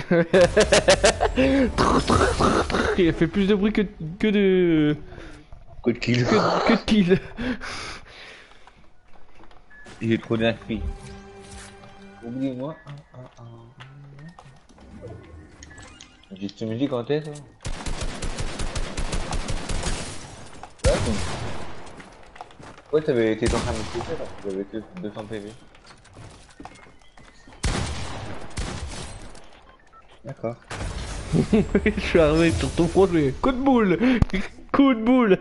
Il a fait plus de bruit que, que de... Coup de kill. Que, que de kill. J'ai trop d'inscrits. Oubliez-moi. Ah ah ah. Juste me dis quand est-ce? Ouais, t'avais été en train de me pousser là, j'avais que deux cents P V. D'accord. Je suis arrivé sur ton front, je fais coup de boule. Coup de boule.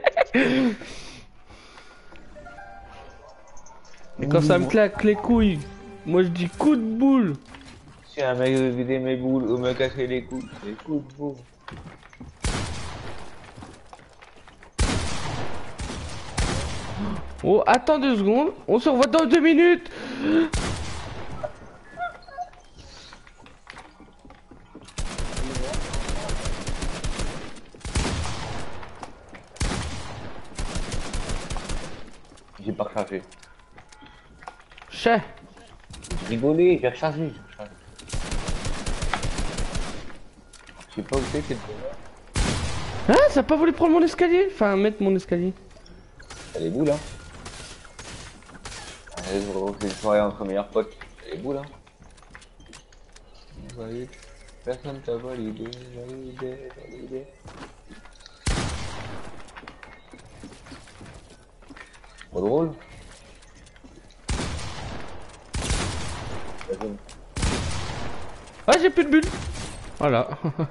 Et quand ça me claque les couilles, moi je dis coup de boule. Si un mec veut vider mes boules ou me casser les couilles, les coups de boule. Oh, attends deux secondes, on se revoit dans deux minutes. J'ai pas rechargé. Chais. J'ai rigolé, j'ai rechargé, j'ai rechargé. Je sais pas où c'est, c'est le... Ah, ça a pas voulu prendre mon escalier. Enfin, mettre mon escalier. T'as les boules, hein. Allez, je retrouve une soirée entre meilleurs potes. T'as les boules, hein. Valide. Personne t'a validé, validé, validé. Trop drôle. Vas-y. Ah, j'ai plus de bulles. Voilà.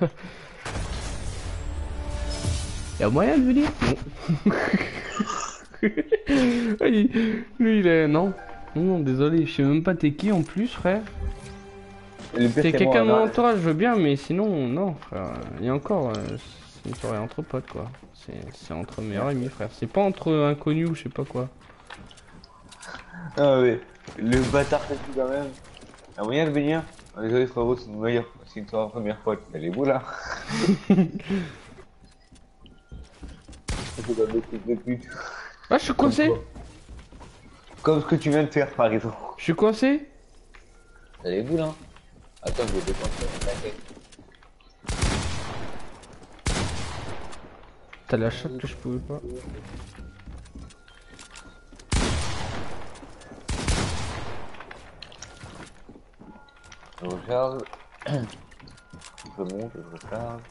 Y'a moyen de venir? Non. Oui, lui, il est... Non. Non, désolé, je sais même pas t'es qui en plus, frère. Le pire, T'es c'est quelqu'un de moi, mon hein. entourage, je veux bien, mais sinon, non, frère. Il y a encore... euh, c'est une soirée entre potes, quoi. C'est c'est entre meilleurs amis, frère. C'est pas entre inconnus ou je sais pas quoi. Ah ouais, le bâtard que tu quand même. Y'a moyen de venir? Ah, désolé frérot, c'est une meilleure, c'est une soirée première pote. Elle est où là? C'est comme des trucs de pute. Ah, je suis coincé. Comme ce que tu viens de faire par exemple. Je suis coincé. Elle est où là? Attends, je vais dépenser la tête. T'as la chatte que je pouvais pas. Je recharge. Je monte, je recharge.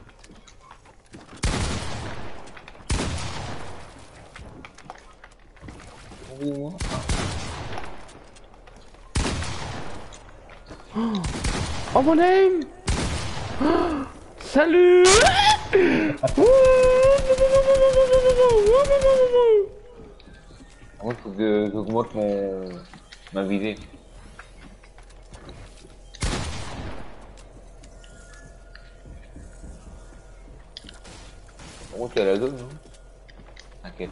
Oui, moi. Oh mon aim. Oh, salut. Moi, il faut que j'augmente mon... ma visée. Par contre, il y a la zone, non? T'inquiète.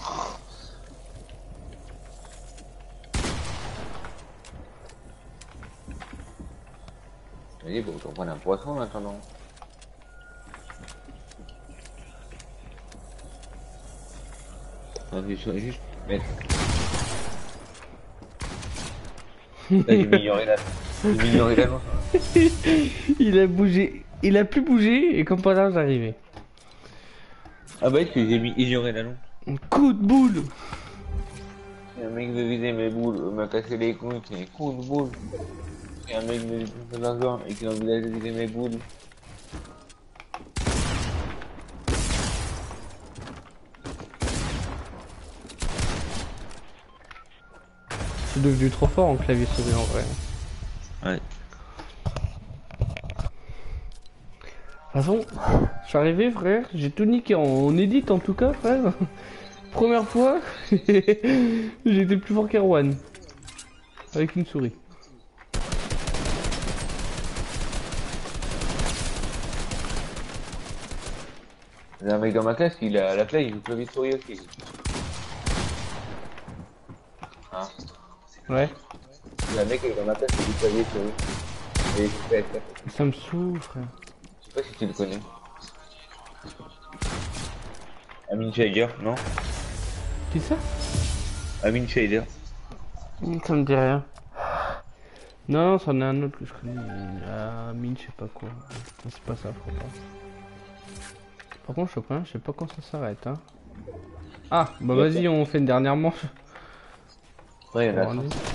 Vas-y, faut qu'on prenne un poisson en attendant. Non, je vais juste mettre. Là, j'ai miglioré la... J'ai miglioré l'annonce. Il a bougé. Il a plus bougé et comme par hasard j'arrivais. Ah bah, est-ce que j'ai mis ignorer l'annonce? Un coup de boule. Si un mec veut viser mes boules, me casser les couilles, c'est un coup de boule. Si un mec me dit de l'argent et qu'il a envie d'aller viser mes boules. Je suis devenu trop fort en clavier souris en vrai. Ouais. De toute façon, je suis arrivé frère, j'ai tout niqué en edit en tout cas frère. Première fois, j'étais plus fort qu'Erwan. Avec une souris. Il y a un mec dans ma classe, il a la play, il joue clavier souris aussi. Hein? Ouais. Il y a un mec dans ma classe qui joue clavier souris. Et il fait P S F. Ça me saoule frère. Je sais pas si tu le connais. Amin Shader, non? Qui ça? Amin Shader. Ça me dit rien. Non, c'en est un autre que je connais. Ah, mine, je sais pas quoi. C'est pas ça, je crois pas. Par contre, Chopin, je sais pas quand ça s'arrête. Hein. Ah, bah vas-y, on fait une dernière manche. Ouais, il y en a Bon, cent.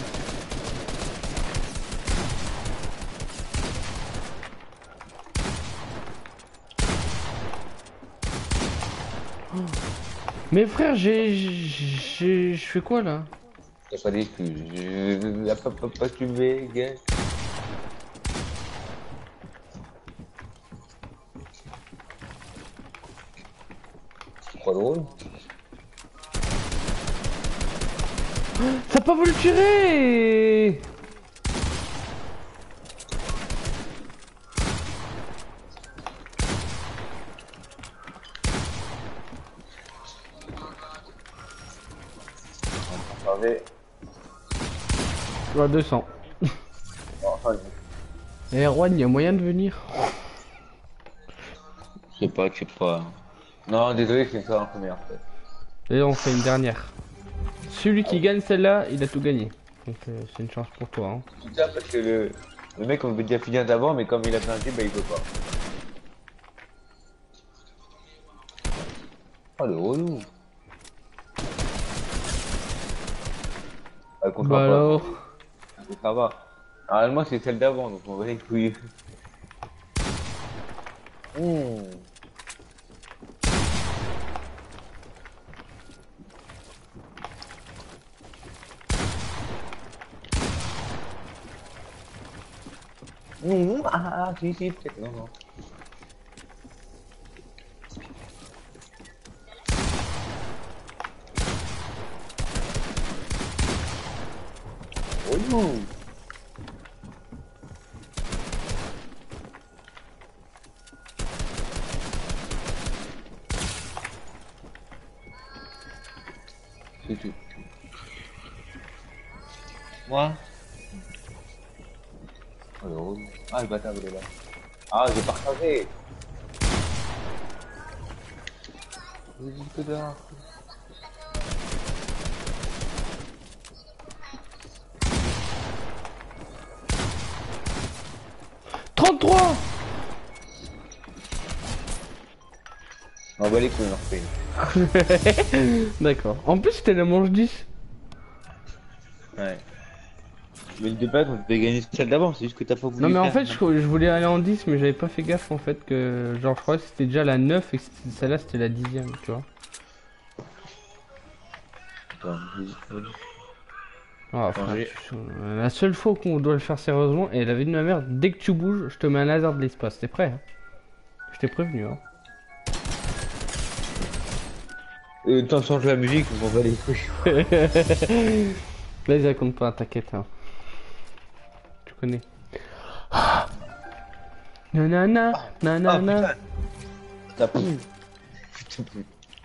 Mais frère, j'ai... j'ai... Je fais quoi là? Y'a pas d'excuse. Je... Y'a pas, pas, pas tué, gars. C'est pas drôle. Ça a pas voulu tirer! Attendez. Je vois deux cents. Enfin, Eh Erwan, y a moyen de venir? je sais pas, je sais pas. Non, désolé, c'est ça en première en fait. Et on fait une dernière. Celui qui gagne celle-là, il a tout gagné. Donc euh, c'est une chance pour toi. Hein. C'est ça parce que le, le mec on veut déjà finir d'avant, mais comme il a fait un tube, bah il peut pas. Oh le relou. Ah, contre Bah pas. alors. Ça va. Normalement c'est celle d'avant, donc on va les couilles. Mmh. Mmh. Ah, ah, si, si, peut-être. Non, non. Relou. C'est tout. Moi. Oh le relou. Ah le bâtard il est là. Ah j'ai partagé. J'ai dit que dehors. trois. On va les couilles, on refait. D'accord. En plus, c'était la manche dix. Ouais. Mais de base, on devait gagner celle d'avant, c'est juste que t'as pas voulu. Non, mais en faire. fait, je, je voulais aller en dix, mais j'avais pas fait gaffe en fait que. Genre, je crois que c'était déjà la neuf et que c'était- celle-là c'était la dixième, tu vois. Attends, j'ai- Ah, frère, Changer. tu- la seule fois qu'on doit le faire sérieusement, et la vie de ma mère, dès que tu bouges, je te mets un laser de l'espace. T'es prêt, hein? Je t'ai prévenu, hein. Euh, T'en changes la musique, on va les couilles. Vas-y, ça compte pas, t'inquiète, hein. Tu connais. Nanana, Ah nanana. putain. T'as pris. Putain, putain.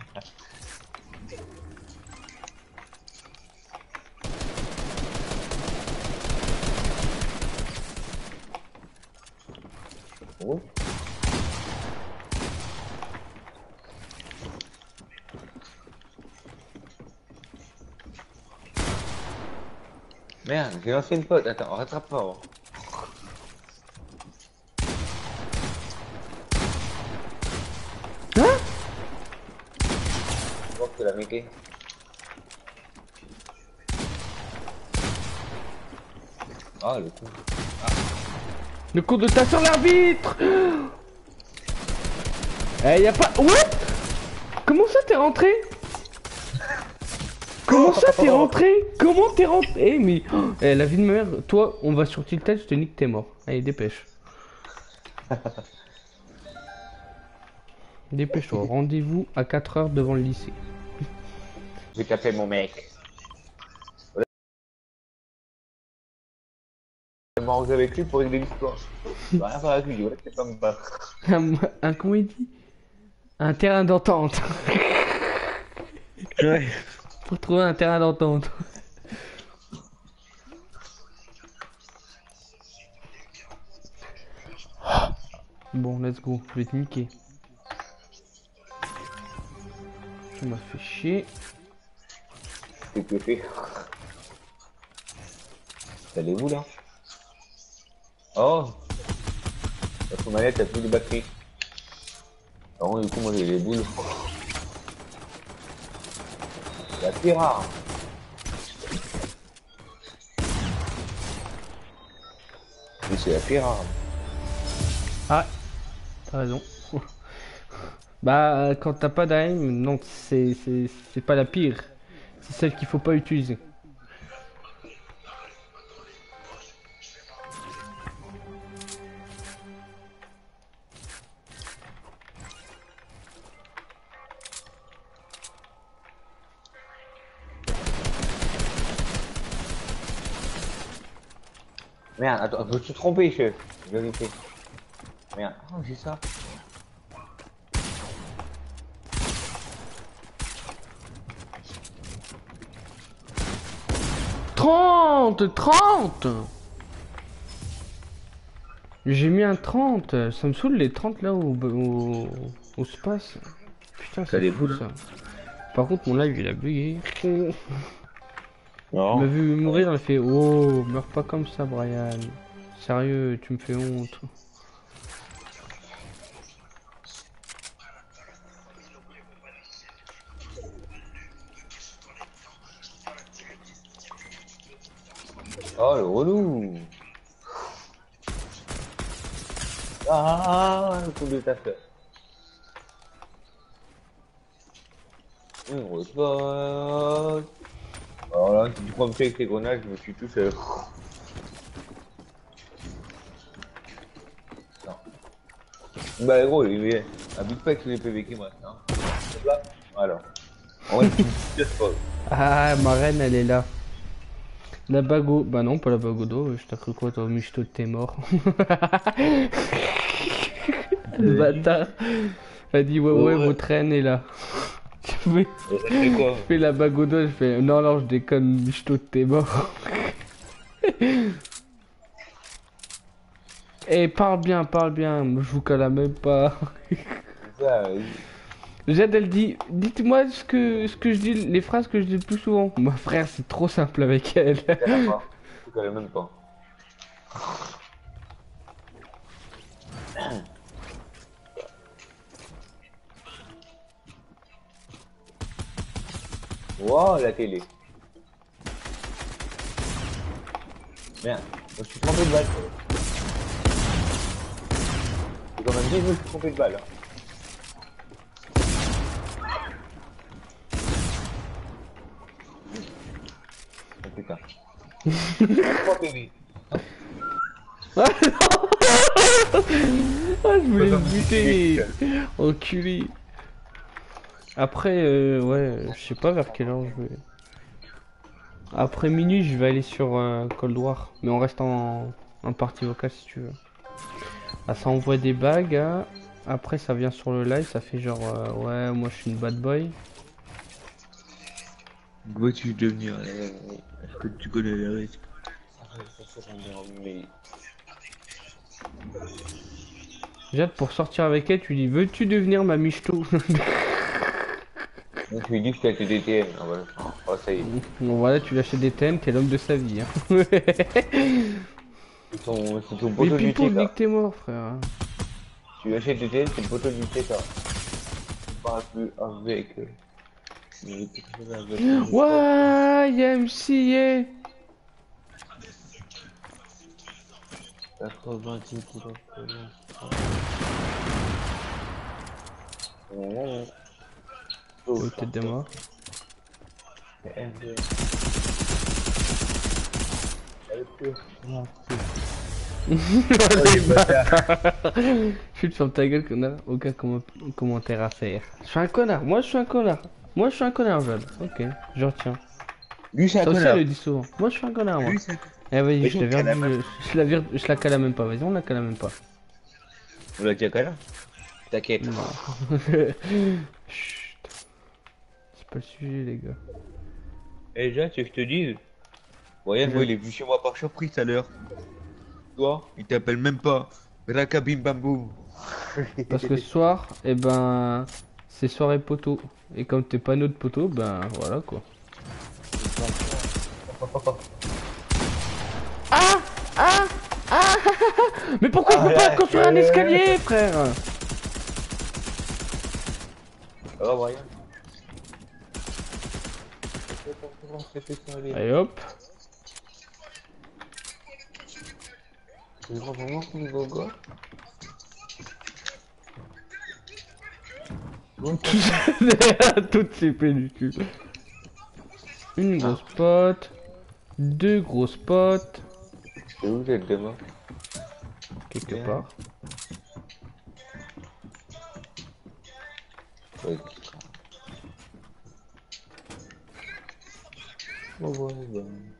Oh. Merde, j'ai lancé une pote. Attends, rattrape pas. Hein. Hein? Je vois que tu l'as méqué. Ah, le coup. Le coup de ta sur l'arbitre. Eh, y a pas. What? Comment ça t'es rentré? Comment ça t'es rentré? Comment t'es rentré? Eh, mais. Eh, la vie de ma mère, toi, on va sur Tilted, je te nique, t'es mort. Allez, dépêche. Dépêche-toi, rendez-vous à quatre heures devant le lycée. J'ai capté mon mec. Je vais m'arranger avec lui pour régler l'histoire. Bah, rien faire avec lui, voilà, c'est pas me battre. Un, un comment il dit? Un terrain d'entente. Ouais. Pour trouver un terrain d'entente. Bon, let's go, je vais te niquer. Ça m'a fait chier. C'est que fait. Elle est où là? Oh! Votre manette a plus de batterie. Par contre, du coup, moi j'ai les boules. C'est la plus rare. Oui, c'est la plus rare. Ah, t'as raison. Bah, quand t'as pas d'aim, non, c'est c'est- c'est pas la pire. C'est celle qu'il faut pas utiliser. Merde, attends, je me suis trompé, chef. Vérité. Merde, oh, j'ai ça. trente trente. J'ai mis un trente. Ça me saoule les trente là au, au, au space. Putain, T'as c'est des fou boules. ça. Par contre, mon live il a bugué. Il Non. m'a vu mourir, il a fait oh, meurs pas comme ça, Brian. Sérieux, tu me fais honte. Oh, le relou. Ah, le coup de ta soeur. Une grosse balle. Alors là, si tu prends me faire avec les grenades, je me suis tout seul. Non. Bah gros, il est... habite pas avec les P V qui moi. Hein. Là, alors. On va juste pas. Ah, ma reine, elle est là. La bago... Bah non, pas la bagodo. Je t'ai cru quoi, toi, Michto, t'es mort. Le bâtard. Elle a dit ouais, ouais, Ouais. votre reine est là. Je fais, C'est quoi? je fais la bagodo, je fais non, non, je déconne, Michto, t'es mort. Eh, parle bien, parle bien. Je vous cala même pas. C'est ça, euh, Jade, elle dit, dites-moi ce que, ce que je dis, les phrases que je dis le plus souvent. Ma frère, c'est trop simple avec elle. je connais pas. Je connais même pas. Wow, la télé. Merde, moi je suis trompé de balle. J'ai quand même dit que je suis trompé de balle. Hein. Oh putain. trois P V. Ah je voulais le buter. Enculé. Après, euh, ouais, je sais pas vers quelle heure je vais. Après minuit, je vais aller sur euh, Cold War. Mais on reste en, en partie vocale si tu veux. Ah, ça envoie des bagues. Hein. Après, ça vient sur le live. Ça fait genre, euh, ouais, moi je suis une bad boy. Veux-tu devenir Est-ce que tu connais les risques? Jade, pour sortir avec elle, tu dis veux-tu devenir ma michto? Donc je lui dis que tu as été D T M. Ah, voilà. Oh, ça y est. Bon voilà, tu l'achètes des T N, t'es l'homme de sa vie. Hein. C'est ton, c'est ton Mais poteau du Pipo, T K. dès que t'es mort, frère. Tu lui achètes des T N, c'est le poteau du T K. Pas plus avec. Euh... Ouais, y'a M C, yeah. quatre-vingt-dix kilomètres. Oh, tête de mort. Chute sur ta gueule, connard. Aucun com commentaire à faire. Je suis un connard. Moi, je suis un connard. Moi, je suis un connard, Jade. Ok, je retiens. Lui, c'est un Ça aussi, connard. elle le dit souvent. Moi, je suis un connard, moi. Lui, c'est un Eh, vas-y, Mais je je te cala verrai. même. Je, je la vire, je la cala même pas. Vas-y, on la cala même pas. On l'a dit à quelle heure? T'inquiète. Non. Chut. C'est pas le sujet, les gars. Eh, Jade, tu veux que je te dise? Voyez, moi, il est venu chez moi par surprise tout à l'heure. Toi, Il t'appelle même pas. Rakabim bam boum. Parce que ce soir, eh ben, c'est soirée poteau. Et comme t'es pas notre poteau, ben voilà quoi. Ah Ah Ah Mais pourquoi je peux pas construire un escalier, frère? Oh, Brian. Allez hop. Tu vois vraiment qu'on est gogo? Toutes ces pellicules. Une grosse pote. Deux grosses potes. C'est où cette demain? Quelque part. Ouais. Oh, ouais, bah.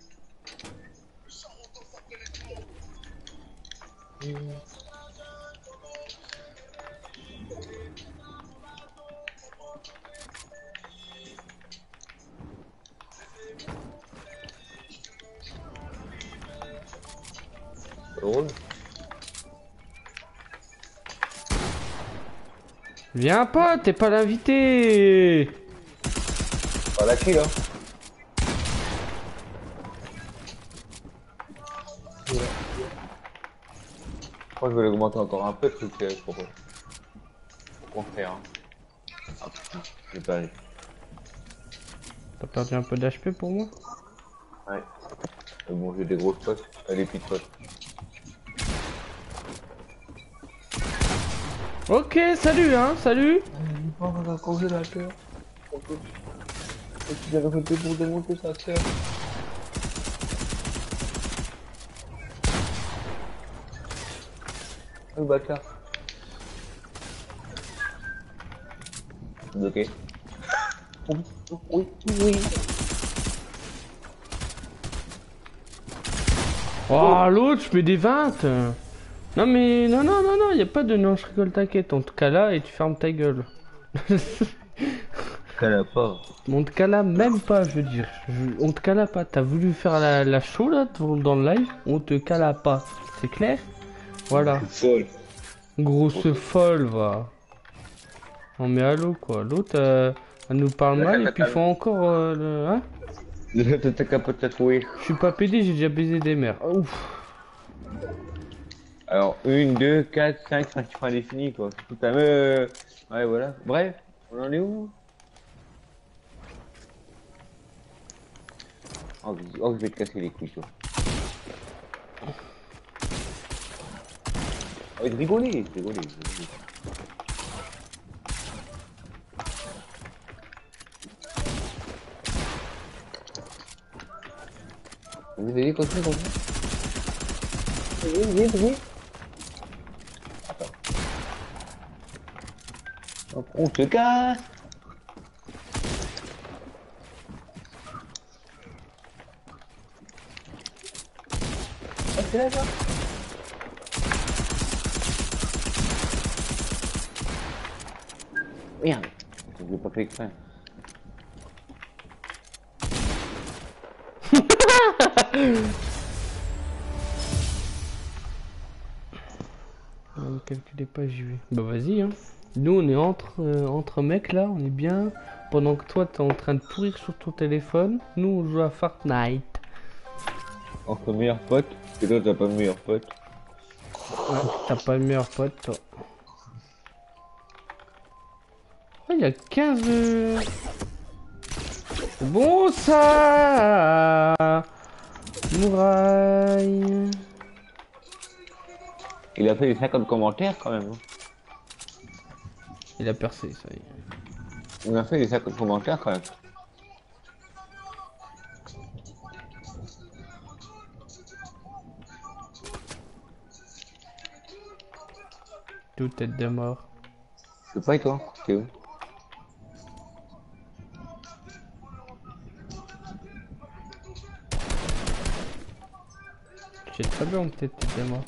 Drôle. Viens pas, t'es pas l'invité. Par la qui là? Je crois que je vais l'augmenter encore un peu le truc euh, pour, pour faire. Hein. Ah putain, j'ai pas allé. T'as perdu un peu d'H P pour moi? Ouais. Mais bon, j'ai des grosses potes, euh, des petites potes. Ok, salut hein, salut. Oh, on a un congélateur. Et tu viens répéter pour démonter sa sœur. Le bâtard. Bloqué. Oui, oui, oui. Oh, l'autre, je mets des vingt. Non mais, non, non, non, non, y a pas de non, je rigole, t'inquiète, on te cala et tu fermes ta gueule. Cala pas. On te cala même pas, je veux dire. Je- on te cala pas, t'as voulu faire la, la show là, dans dans le live, on te cala pas. C'est clair? Voilà. Folle. Grosse folle, va. Non mais allô quoi, l'autre, euh, elle nous parle mal et puis faut encore, euh, le... hein? Le t'as qu'à peut-être oui. Je suis pas pédé, j'ai déjà baisé des mères. Ouf. Alors, une, deux, quatre, cinq, cinq chiffres indéfinis, quoi. C'est tout à me... Ouais, voilà. Bref, on en est où? Oh, oh, je vais te casser les couilles, toi. Oh, je rigolais, je rigolais, je rigolais. Vas-y, vas-y, continue, continue. Vas-y, vas-y, vas-y. Attends. Hop, on se casse. Ah, c'est là, toi? Merde. Je l'ai pas fait exprès. Ne calculez pas, j'y vais. Bah vas-y, hein. Nous, on est entre, euh, entre mecs là, on est bien. Pendant que toi, t'es en train de pourrir sur ton téléphone, nous, on joue à Fortnite. Entre meilleurs potes, et toi, t'as pas de meilleurs potes. Ouais, t'as pas le meilleur pote, toi. Oh, il y a quinze... euh, Bon, ça Mouraille. Il a fait les cinquante commentaires, quand même. Hein. Il a percé, ça y est. Il a fait les cinquante commentaires, quand même. Tout tête de mort. Je sais pas, et toi? T'es où? Je sais très bien où t'es tête de mort.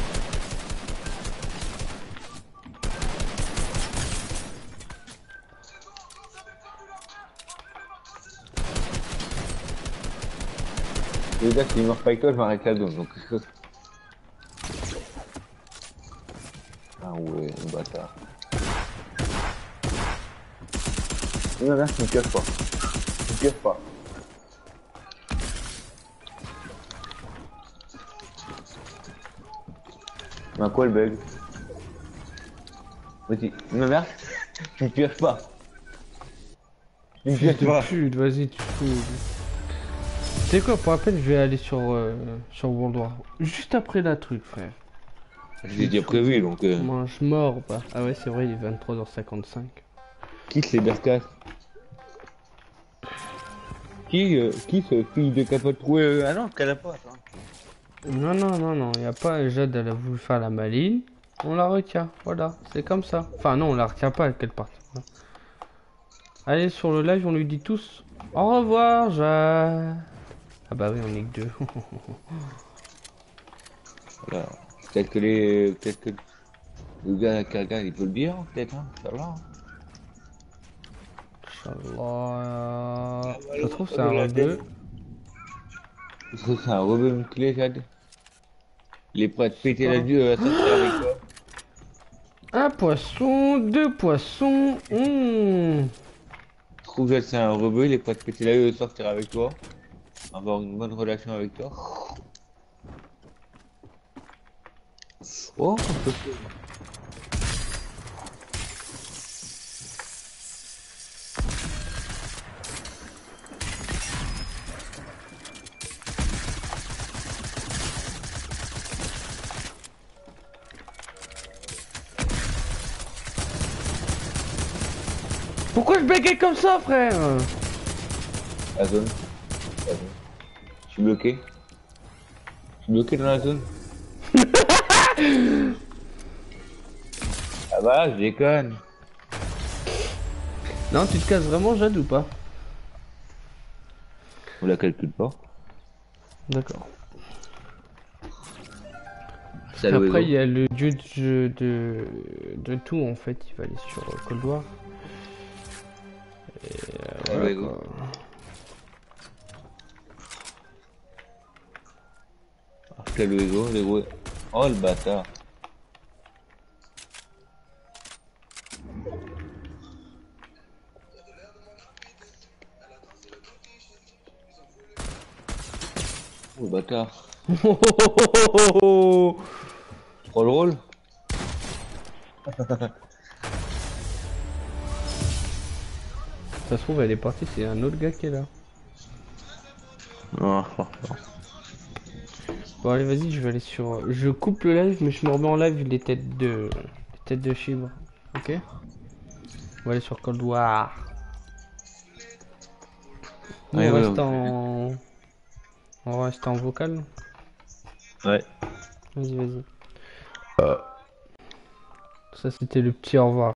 Les gars, s'il meurt pas avec toi, je m'arrête la zone, donc... Ah ouais, le bâtard. Non, là, je me cache pas. Je me cache pas. Mais quoi le bug? Vas-y, ma mère, je me cache pas. Je me Fils cache de pas. pute, vas-y, tu fous. Tu sais quoi, pour rappel, je vais aller sur, euh, sur World War. Juste après la truc, frère. J'ai déjà prévu, donc... Euh... Mange mort, bah. Ah ouais, c'est vrai, il est vingt-trois heures cinquante-cinq. Qui c'est Berkas? Qui, euh, qui ce fille de capote trouée? Euh... Ah non, qu'elle a pas, attends. Non, non, non, non, il n'y a pas. Jade, elle a voulu faire la maline. On la retient, voilà, c'est comme ça. Enfin, non, on la retient pas, qu'elle parte. Allez, sur le live, on lui dit tous au revoir, Jade. Ah bah oui, on est que deux. Voilà. Peut-être que les... Peut-être que... Le gars qui regarde, il peut le dire, peut-être, hein, ça va. Inch'Allah. Ça se trouve, c'est un rebeu. Ça se trouve, c'est un rebeu musclé, Jade. Il est prêt à te péter la gueule à sortir avec toi. Un poisson, deux poissons. Mmh. Je trouve que c'est un rebeu, il est prêt à te péter la gueule de sortir avec toi. Avoir une bonne relation avec toi. Oh, un peu. Pourquoi je bégaye comme ça, frère? La zone. La zone. Je suis bloqué. Je suis bloqué dans la zone. Ah bah, je déconne. Non, tu te casses vraiment, Jade, ou pas? On la calcule pas. D'accord. Salut, Après, il Ego. y a le dieu de, jeu de, de tout, en fait. Il va aller sur euh, Cold War. Et euh, Salut, voilà, Ego. quoi. Ah, salut, Ego, l'Ego. Oh, le bâtard. Oh, le bâtard. Trop drôle. Ça se trouve, elle est partie, c'est un autre gars qui est là. Non, je pense pas. Bon, allez, vas-y, je vais aller sur. Je coupe le live, mais je me remets en live les têtes de. Les têtes de chibre. Ok? On va aller sur Cold War. Nous, Ouais, on ouais, reste ouais. en. On reste en vocal. Ouais. Vas-y, vas-y. Ça, c'était le petit au revoir.